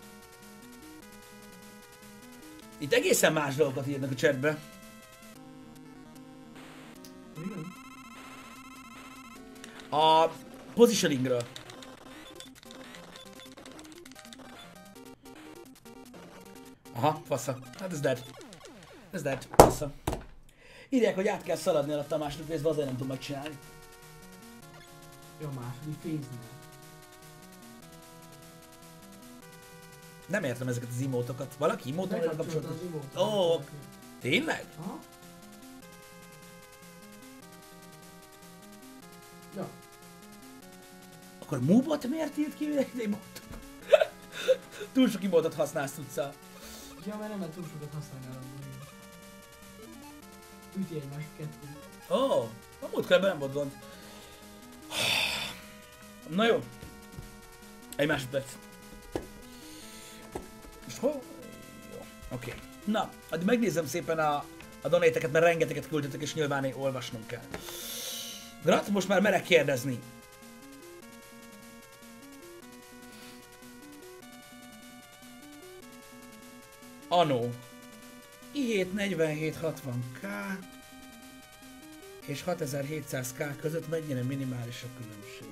Itt egészen más dolgokat írnak a chatbe. Igen. A positioningről. Aha, fasza. Hát ez dead. Ez dead. Fasza. Írják, hogy át kell szaladni alatt a második részbe, azért nem tudom megcsinálni. Jó, második féznél. Nem értem ezeket az emótokat. Valaki emótot van Bekapcsolta kapcsolatban? az imót. Ó, tényleg? Aha. Ja. Akkor Mubot miért írt ki egy emótot? Túl sok emótot használsz, tudszál. Ja, mert nem lehet túl sokat használni arra. Üti egymást kettő. Ó, a múltkor nem volt gond. Na jó. Egy másodperc. Most hol? Jó, oké. Na, addig megnézem szépen a donate-eket, mert rengeteget küldtetek, és nyilván én olvasnom kell. Grat, most már merek kérdezni. Anno. i7 4760K és 6700K között mennyire minimális a különbség?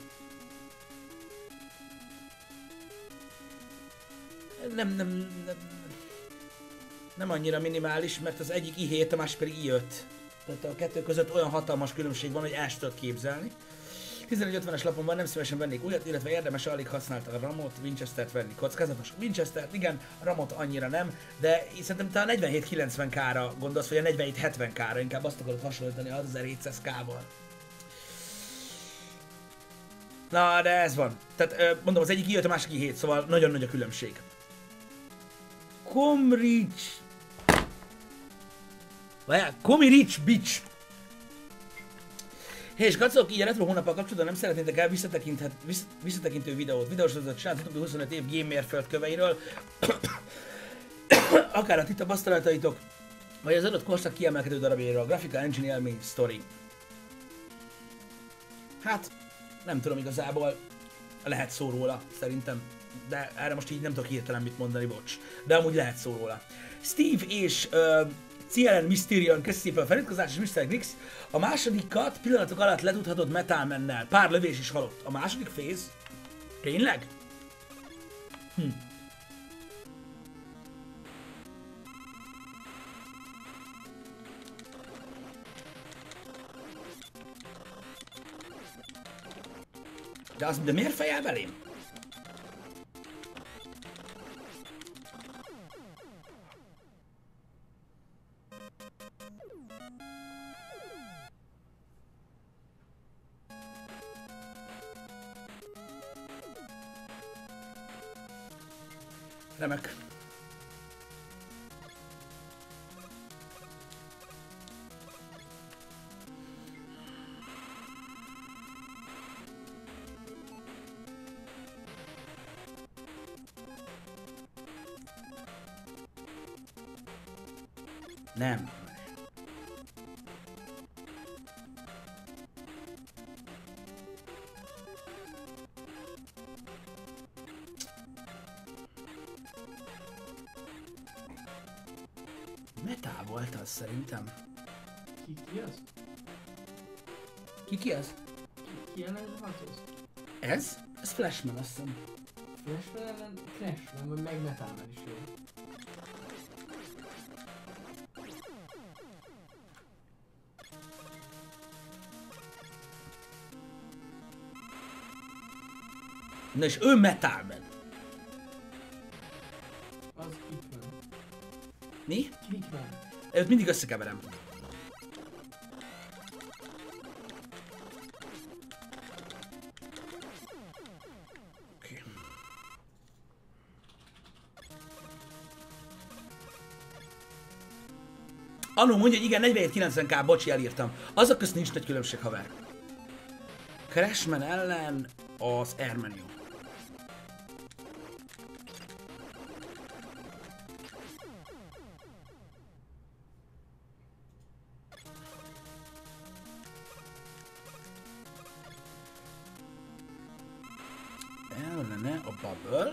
Nem annyira minimális, mert az egyik i7, a másik pedig i5. Tehát a kettő között olyan hatalmas különbség van, hogy el sem tudod képzelni. 1150-es lapon nem szívesen vennék újat, illetve érdemes alig használta a ramot, Winchester-t venni. Kockázatos Winchester, igen, a ramot annyira nem, de szerintem te a 4790K-ra gondolsz, vagy a 4770K-ra, inkább azt akarod hasonlítani a 6700K-val. Na, de ez van. Tehát mondom, az egyik i5, a másik i7, szóval nagyon nagy a különbség. Komirics Bitch. És kacok, így a retro hónappal kapcsolatban nem szeretnétek el visszatekintő videót. Videósorozatot csináltatok a 25 év game mérföldköveiről. Akár a ti tapasztalataitok, vagy az adott korszak kiemelkedő darabjairól, grafika, engine, élmény, story. Hát, nem tudom igazából, lehet szó róla, szerintem. De erre most így nem tudok hirtelen mit mondani, bocs. De amúgy lehet szó róla. Steve és CLN Mysterion, köszi szépen a feliratkozást, és Mr. Grix. A másodikat pillanatok alatt letudhatod Metal Man-nel. Pár lövés is halott. A második phase? Tényleg? De miért fejel belém? Remek. Nem. Metál volt az szerintem. Ki az? Ki az? Ki ellen harcoz? Ez? Ez Flashman, azt hiszem. Flashman ellen Crashman, vagy meg Metal Man is jó. Na és ő Metal Man. Az Kickman. Mi? Kickman. Őt mindig összekeverem. Anno mondja, hogy igen, 47-90k, bocsi, elírtam. Azok közt nincs nagy különbség, haver. Crashman ellen az Airman jó. Ellene a Bubble.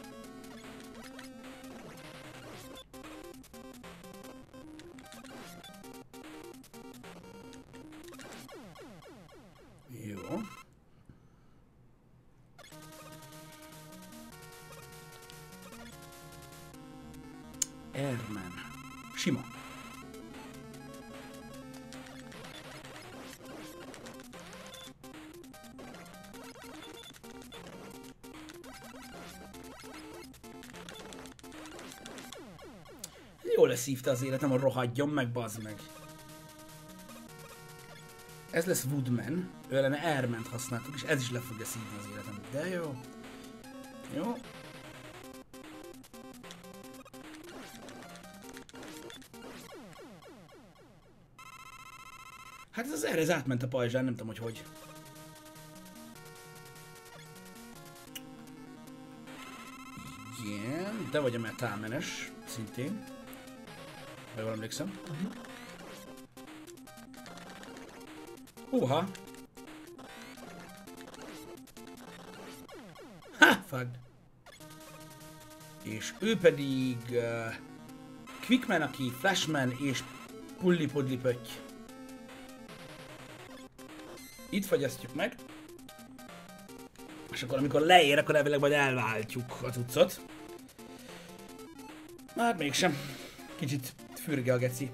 Jó. Airman. Sima. Jól leszívta az életem, a rohadjon meg, bazd meg. Ez lesz Woodman, ő ellene Airment használtuk, és ez is le fogja szívni az életem. De jó. Jó. Hát ez átment a pajzsán, nem tudom, hogy. Igen, de vagy a Metalmenes, szintén. Ha jól emlékszem. Húha! Ha! Fuck. És ő pedig Quickman, aki Flashman és Pulli-Pudli Pötty. Itt fagyasztjuk meg. És akkor amikor leér, akkor elvileg majd elváltjuk a cuccot. Hát mégsem. Kicsit fürge a geci.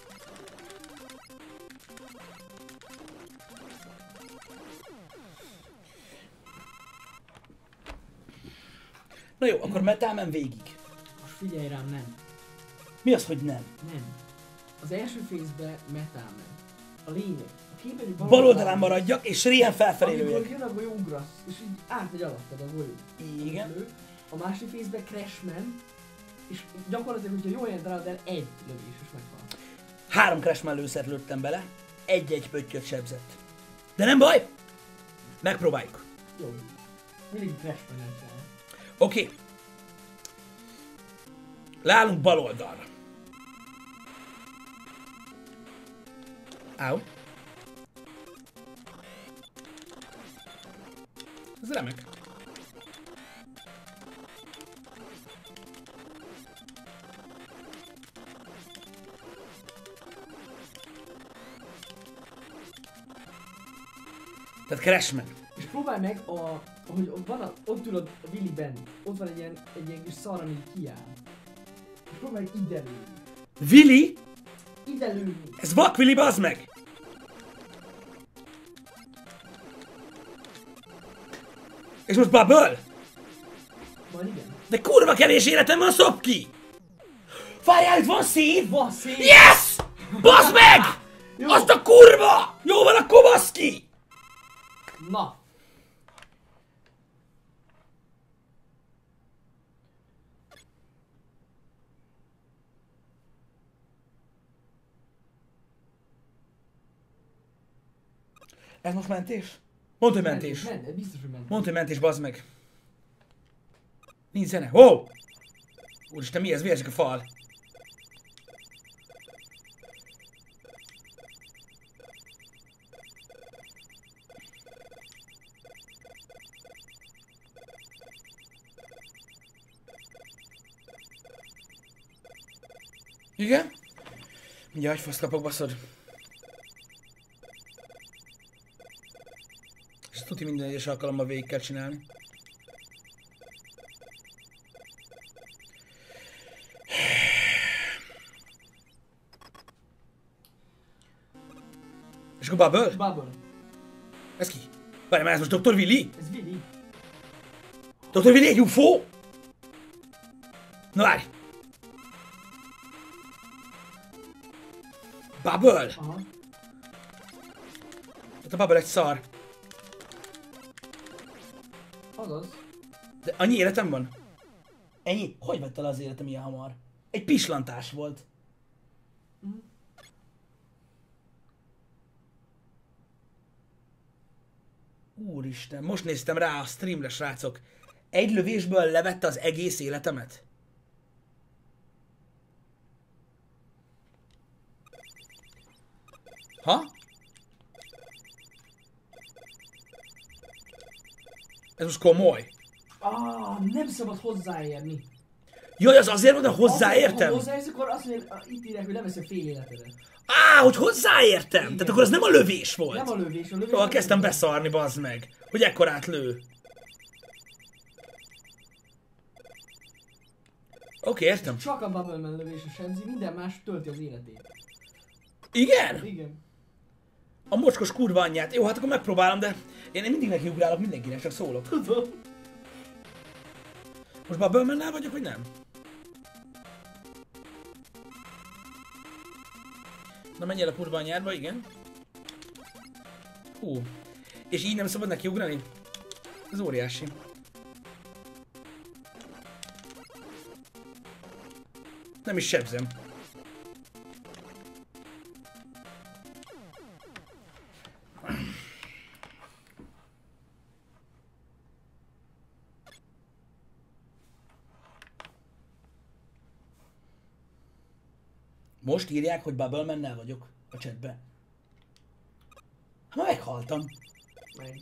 Na jó, akkor Metalman végig. Most figyelj rám, nem. Mi az, hogy nem? Nem. Az első fészbe Metalman. A lényeg. A képernyő Bal oldalán maradjak, és ilyen felfelé amikor lőjek. jön a golyó, ugrasz, és így átmegy alattad a golyó. Igen. A másik fészbe Crashman, és gyakorlatilag, hogyha jó helyen találod el, egy lövés, és meghal. 3 Crashman lőszert lőttem bele, egy pöttyöt sebzett. De nem baj! Megpróbáljuk. Jó. Mindig Crashman-en kell. Oké. Leállunk bal oldalra. Áú. Ez remek. Tehát Crashman. És próbálj meg, ahogy ott ül a Willy benn, ott van egy ilyen kis szar, ami kiáll. És próbálj ide lőni. Willy? Ide lőni. Ez Vak Willy, bazd meg! És most Bubble? Majd igen. De kurva kevés életem van, szob ki! Várjál, itt van szív! Van szép! Yes! Bazd meg! Jó. Azt a kurva! Jó van, akkor basz ki! Na! Ez most mentés? Mondd, hogy mentés. Biztos, hogy mentés. Mondd, hogy mentés, bazd meg. Nincs zene. Wow! Úristen, mi ez? Mi ezek a fal? Igen? Mindjárt agyfasz kapok, baszod. És tuti minden egyes alkalommal végig kell csinálni. És akkor Bubble? Bubble. Ez ki? Várj, már ez most Dr. Willy? Ez Willy. Dr. Willy egy UFO? Na várj! Bubble? Aha. Hát a Bubble egy szar. Azaz. De annyi életem van? Ennyi? Hogy vett el az életem ilyen hamar? Egy pislantás volt. Úristen, most néztem rá a streamre, srácok. Egy lövésből levette az egész életemet. Ha? Ez most komoly. Nem szabad hozzáérni. Jaj, az azért van, hogy Ha hozzáértem? hozzáérsz, akkor azt mondja, itt írják, hogy leveszi a fél életedet. Hogy hozzáértem? Igen. Tehát akkor az nem a lövés volt. Nem a lövés, a lövés... Szóval kezdtem beszarni, bazd meg. Hogy ekkorát lő. Oké, értem. Csak a Bubbleman lövés a sebzi, minden más tölti az életét. Igen? Igen. A mocskos kurva anyját. Jó, hát akkor megpróbálom, de én mindig nekiugrálok mindenkinek, csak szólok. Tudom. Most Bubblemannel vagyok, vagy nem? Na menjél a kurva anyjádba, igen. Hú. És így nem szabad neki ugrani? Ez óriási. Nem is sebzem. Most írják, hogy Bubblemannel vagyok a chatbe. Hát már meghaltam. Meg.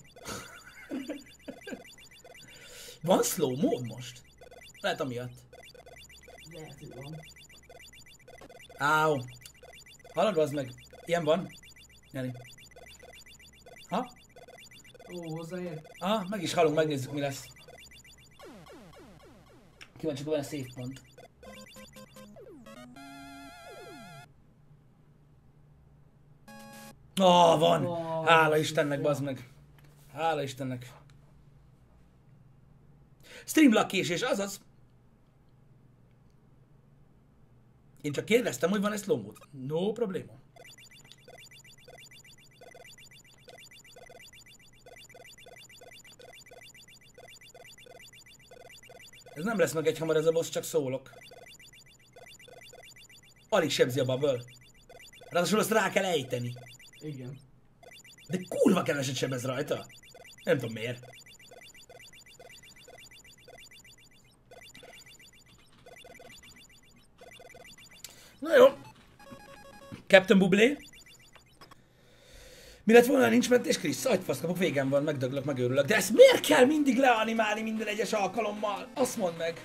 Van slow mód most? Lehet amiatt. Lehet, hogy van. Áó. Hallod, az meg. Ilyen van. Jani. Ha? Hozzáér. Meg is halunk, megnézzük mi lesz. Kíváncsiak, van a save pont. Van! Hála Istennek, bazd meg. Hála Istennek. Streamlag késés, azaz. Én csak kérdeztem, hogy van-e slow mode. No probléma. Ez nem lesz meg egy hamar ez a boss, csak szólok. Alig sebzi a bubble. Ráadásul azt rá kell ejteni. Igen. De kurva keveset sebez rajta. Nem tudom miért. Na jó. Captain Bublé. Mi lett volna, nincs mentés, Krisz? Agyfaszkapok, végem van, megdöglök, megőrülök. De ezt miért kell mindig leanimálni minden egyes alkalommal? Azt mondd meg.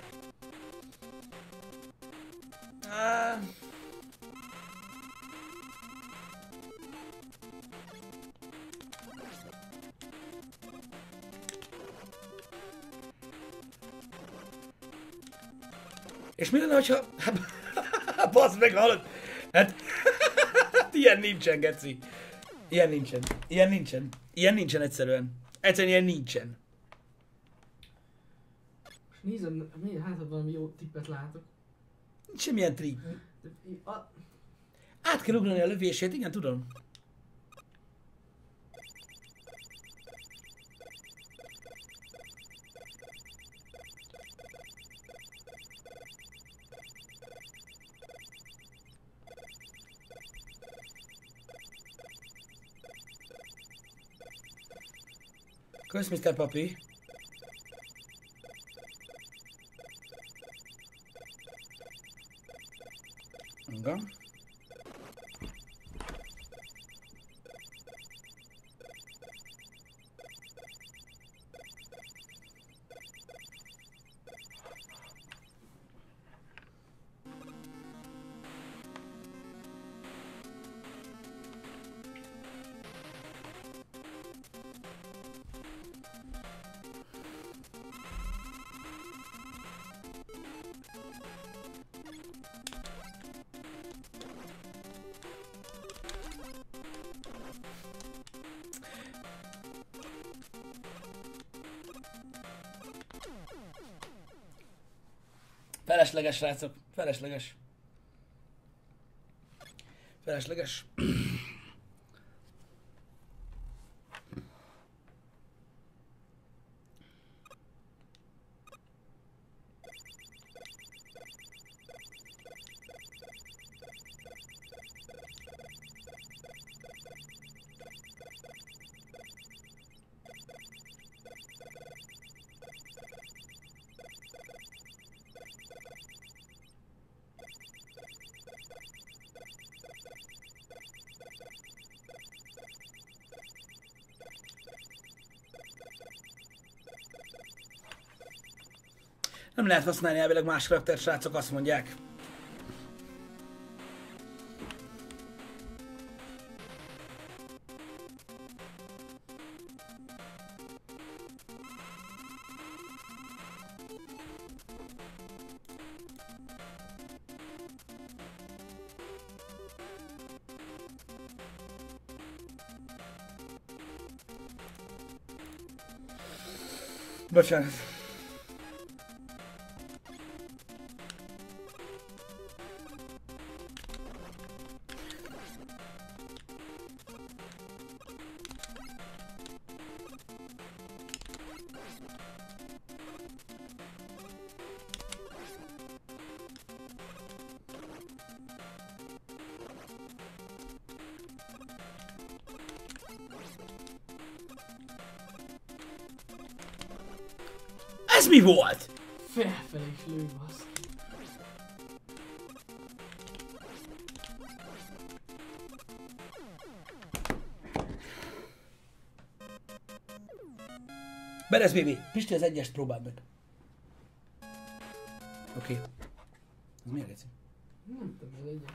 És mi lenne, hogyha... Baszd meg, hallod? Hát... ilyen nincsen, geci. Ilyen nincsen. Ilyen nincsen. Ilyen nincsen egyszerűen. Egyszerűen ilyen nincsen. Most nézem, hát valami jó tippet látok. Nincs semmilyen trik. De, Át kell ugrani a lövését, igen, tudom. Kösz, Mr. Papi. Igen. Felesleges, srácok. Felesleges. Felesleges. Nem lehet használni elvileg más karaktert, srácok, azt mondják. Bocsánat. Ez mi volt? Felfelé is lő, baszki. Berez BB, Pisti az egyest próbáld meg. Oké. Ez miért egyszer? Nem tudom, ez egy.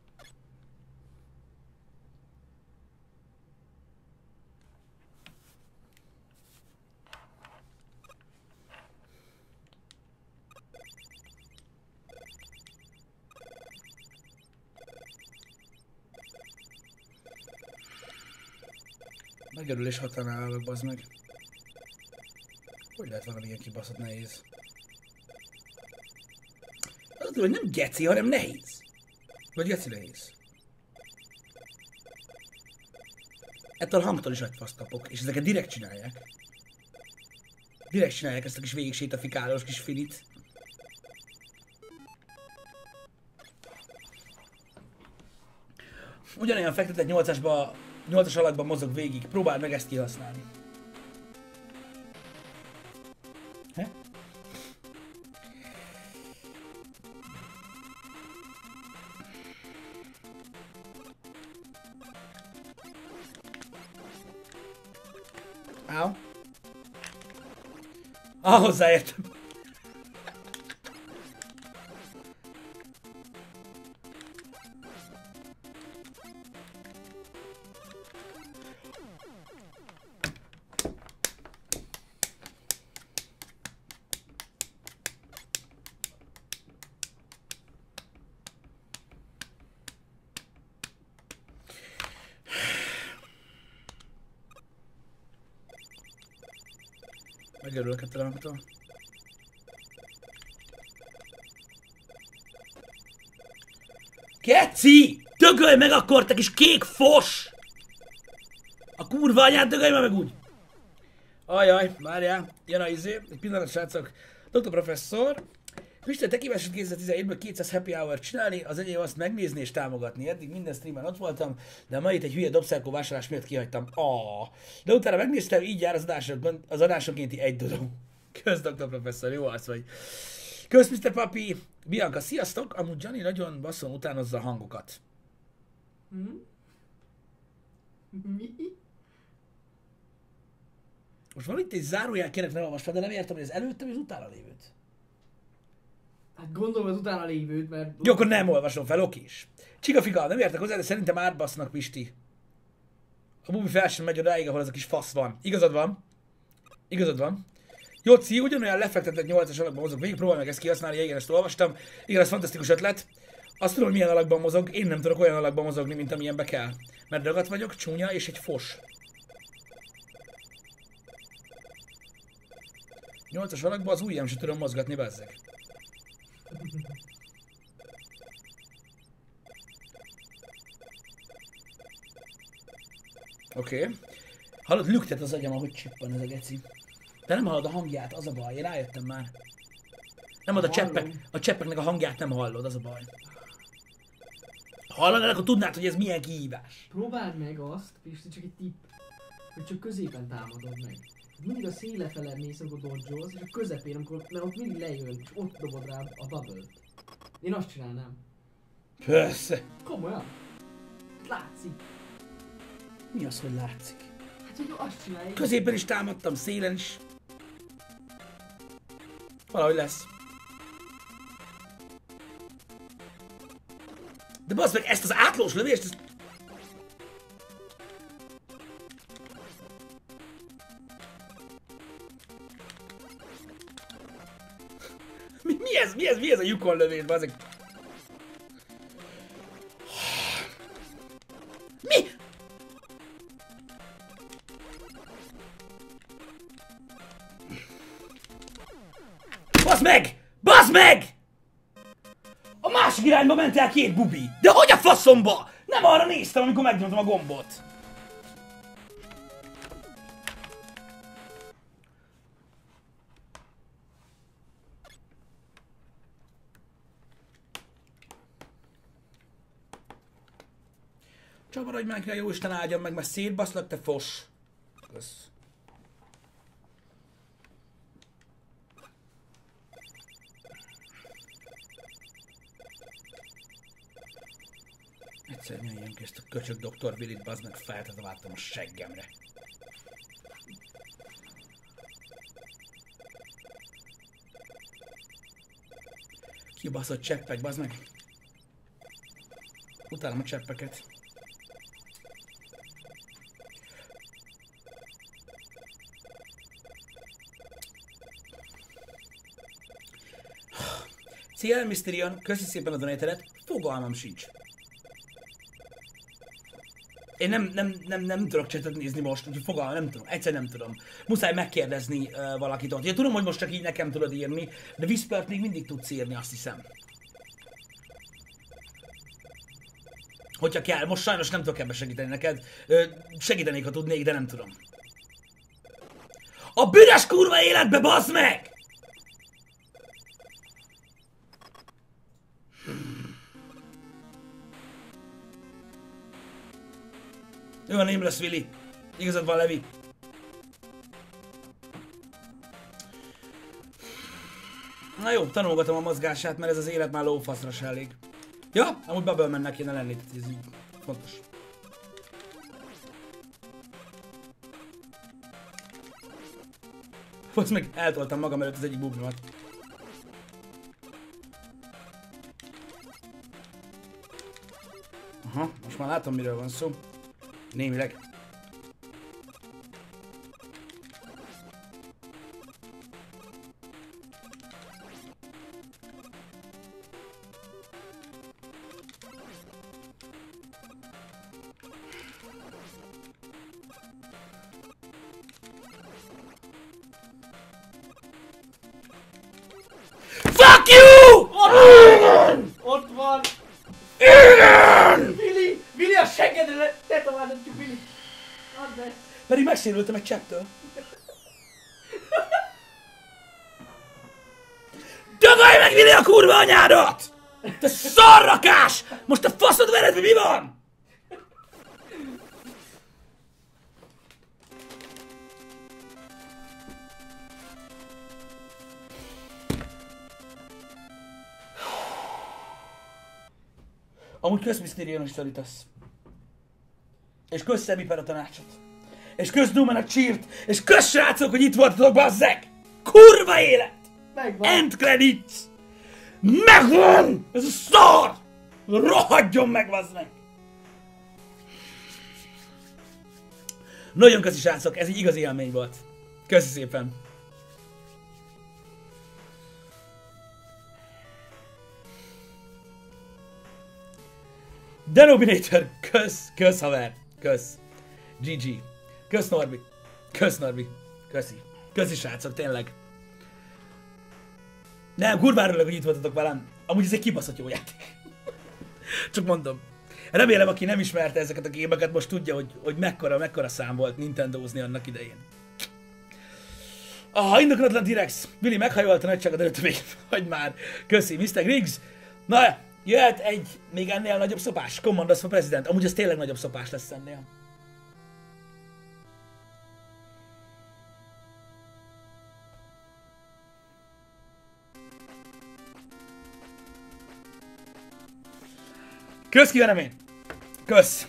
Megörülés határnál állok, bazd meg. Hogy lehet valami ilyen kibaszott nehéz? Az, hogy nem geci, hanem nehéz. Vagy geci nehéz. Ettől a hangtól is agyfaszt kapok, és ezeket direkt csinálják. Direkt csinálják ezt a kis végig sétafikálós kis filit. Ugyanolyan fektetett 8-as alakban mozog végig, próbáld meg ezt kihasználni. He? Áó. Hozzáértem. Megörülök ettől a hangtól. Keci! Dögölj meg akkor, te kis kék fos! A kurva anyád, dögölj meg úgy! Ajaj, várjál, jön a izé, egy pillanat, srácok. Dr. Professzor, Pisti, te kíváncsi 2017-ből 200 happy hour csinálni, az enyém azt megnézni és támogatni. Eddig minden streamen ott voltam, de a mai egy hülye dobszerkó vásárlás miatt kihagytam. De utána megnéztem, így jár az adásonkénti egy dodó. Kösz, Dr. Professzor, jó arc vagy. Kösz, Mr. Papi. Bianca, sziasztok! Amúgy Gianni nagyon basszon utánozza a hangokat. Mi? Most van itt egy zárójel, kérek nem olvasva, de nem értem, hogy az előttem és utána lévőt. Hát gondolom az utána lévőt, mert... Jó, akkor nem olvasom fel, okés. Csigafika, nem értek hozzá, de szerintem átbasznak, Pisti. A bubi fel sem megy odáig, ahol az a kis fasz van. Igazad van. Igazad van. Jóci, ugyanolyan lefektetett 8-as alakban mozog végig, próbálj meg ezt kihasználni, igen, ezt olvastam. Igen, ez fantasztikus ötlet. Azt tudom, hogy milyen alakban mozog, én nem tudok olyan alakban mozogni, mint amilyenbe kell. Mert ragadt vagyok, csúnya és egy fos. 8-as alakban az ujjam sem tudom mozgatni, bezzeg. Oké. Hallod, lüktet az agyam, ahogy csippan ez a geci. De nem hallod a hangját, az a baj, én rájöttem már. Nem hallod a cseppeknek a hangját nem hallod, az a baj. Hallanád, akkor tudnád, hogy ez milyen kihívás. Próbáld meg azt, Pisti, csak egy tipp, hogy csak középen támadod meg. Mindig a széle feled mész, amikor dodge-olsz, és a közepén, amikor, mert ott mindig lejön, és ott dobod rá a bubble-t. Én azt csinálnám. Persze. Komolyan? Látszik. Mi az, hogy látszik? Hát, hogy azt csinálj. Középen is támadtam, szélen is. Valahogy lesz. De bazd meg, ezt az átlós lövést, ezt... Mi ez a lyukon lövés, bazd meg? Mi? Bazd meg! Bazd meg! A másik irányba ment el két bubi. De hogy a faszomba? Nem arra néztem, amikor megnyomtam a gombot. Csavar, hogy meg kell, jóisten áldjon meg, mert szétbaszlak, te fos. Kösz. Egyszer nyomjunk ezt a köcsög Dr. Willit, bazd meg, feltetováltam a seggemre. Kibaszott cseppek, bazd meg. Utálom a cseppeket. CL Mysterion, köszi szépen a donatedet, fogalmam sincs. Én nem tudok csetet nézni most, úgyhogy fogalmam, nem tudom, egyszer nem tudom. Muszáj megkérdezni valakit ott. Ja, tudom, hogy most csak így nekem tudod írni, de Whispert még mindig tudsz írni, azt hiszem. Hogyha kell, most sajnos nem tudok ebbe segíteni neked. Segítenék, ha tudnék, de nem tudom. A büdös kurva életbe, bazd meg! Jó, nem lesz, Willi. Igazad van, Levi. Na jó, tanulgatom a mozgását, mert ez az élet már lófaszra se elég. Ja, amúgy Bubblemannek kéne lenni, ez így fontos. Most meg eltoltam magam előtt az egyik bublimat. Aha, most már látom, miről van szó. Némileg. Fuck you! Ott van! Igen! Willi a seggedre tetováltatjuk, Willi! Add be! Pedig megsérültem egy csepptől. Dögölj meg, Willi, a kurva anyádat! Te szarrakás! Most a faszod vered, mi van? Amúgy kösz Mysterion, hogy szorítasz. És kösz Szemiper a tanácsot. És kösz Numen a csírt. És kösz srácok, hogy itt voltatok, bazzeg! Kurva élet! Megvan! End credits! Megvan! Ez a szar! Rohadjon meg, bazd meg! Nagyon köszi, srácok, ez egy igazi élmény volt. Köszi szépen! Denominator, kösz haver, kösz. GG. Kösz Norbi. Kösz Norbi. Köszi. Köszi srácok, tényleg. Nem, kurvára örülök, hogy itt voltatok velem. Amúgy ez egy kibaszott jó játék. Csak mondom. Remélem, aki nem ismerte ezeket a gémeket, most tudja, hogy mekkora szám volt Nintendózni annak idején. Indokolatlan T-Rex. Willi meghajolt a nagyságod előtt még. Hagyd már. Köszi, Mr. Griggs. Na, jöhet egy még ennél nagyobb szopás. Commandos for President. Amúgy ez tényleg nagyobb szopás lesz ennél. Kösz, kívánom én! Kösz!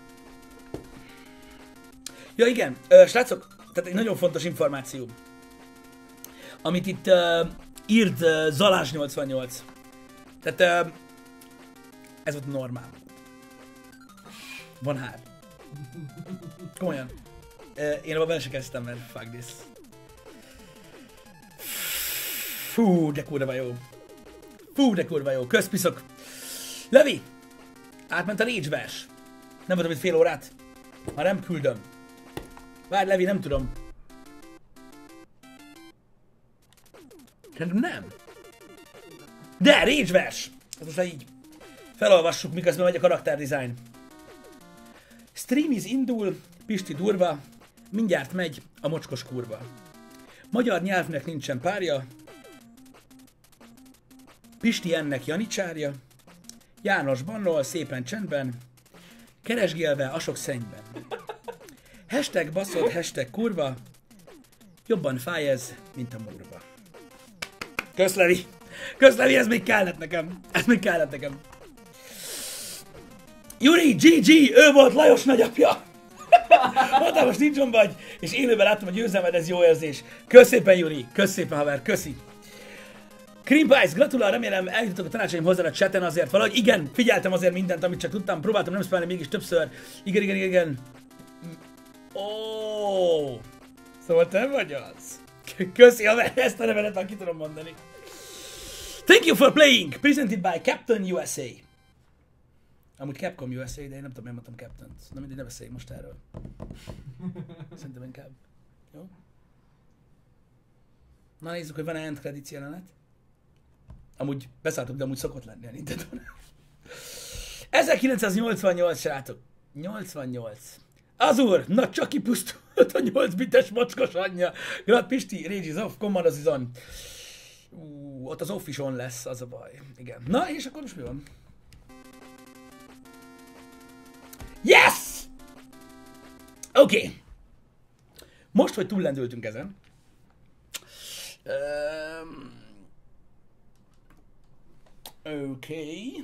Ja igen, srácok, tehát egy nagyon fontos információ, amit itt írt Zalás88. Tehát Ez volt normál. Van 3. Komolyan. Én abban bele se kezdtem, mert fuck this. Fú, de kurva jó. Fú, de kurva jó. Közpiszok. Levi! Átment a Rage vers. Nem tudom, itt fél órát. Ha nem, küldöm. Várj, Levi, nem tudom. Szerintem nem. De, Rage vers! Ez most így felolvassuk, miközben megy a karakterdesign. Stream is indul, Pisti durva, mindjárt megy a mocskos kurva. Magyar nyelvnek nincsen párja, Pisti ennek janicsárja, János bannol szépen csendben, keresgélve a sok szennyben. Hashtag baszod, hashtag kurva, jobban fáj ez, mint a murva. Kösz, Levi! Kösz, Levi, ez még kellett nekem! Ez még kellett nekem! Juri, GG, ő volt Lajos nagyapja! Hatalmas nincs vagy, és élőben láttam a győzelmed, ez jó érzés. Kösz szépen, Juri! Kösz szépen, haver, köszi! Creampies, gratulál, remélem eljutottak a tanácsaim hozzá a chaten azért valahogy. Igen, figyeltem azért mindent, amit csak tudtam, próbáltam nem spamolni mégis többször. Igen. Ó, szóval te vagy az. Köszi, haver, ezt a nevedet már ki tudom mondani. Thank you for playing, presented by Captain USA. Amúgy Capcom USA, de én nem tudom, miért mondtam Captain-t. Na mindegy, ne beszéljünk most erről. Szerintem inkább. Jó? Na nézzük, hogy van-e end credits jelenet. Amúgy beszálltok, de amúgy szokott lenni a Nintendo-nál. 1988, srácok. 88. Azur, na csak kipusztult a 8 bites mocskos anyja. Grat Pisti, Rage is off, Command is on. Ott az off is on lesz, az a baj. Igen. Na, és akkor most mi van? Yes! Oké. Okay. Most, hogy túllendültünk ezen. Oké.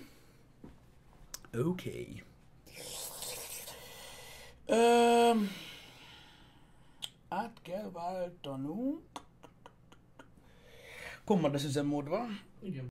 Át kell váltanunk. Command üzemmódba. Igen.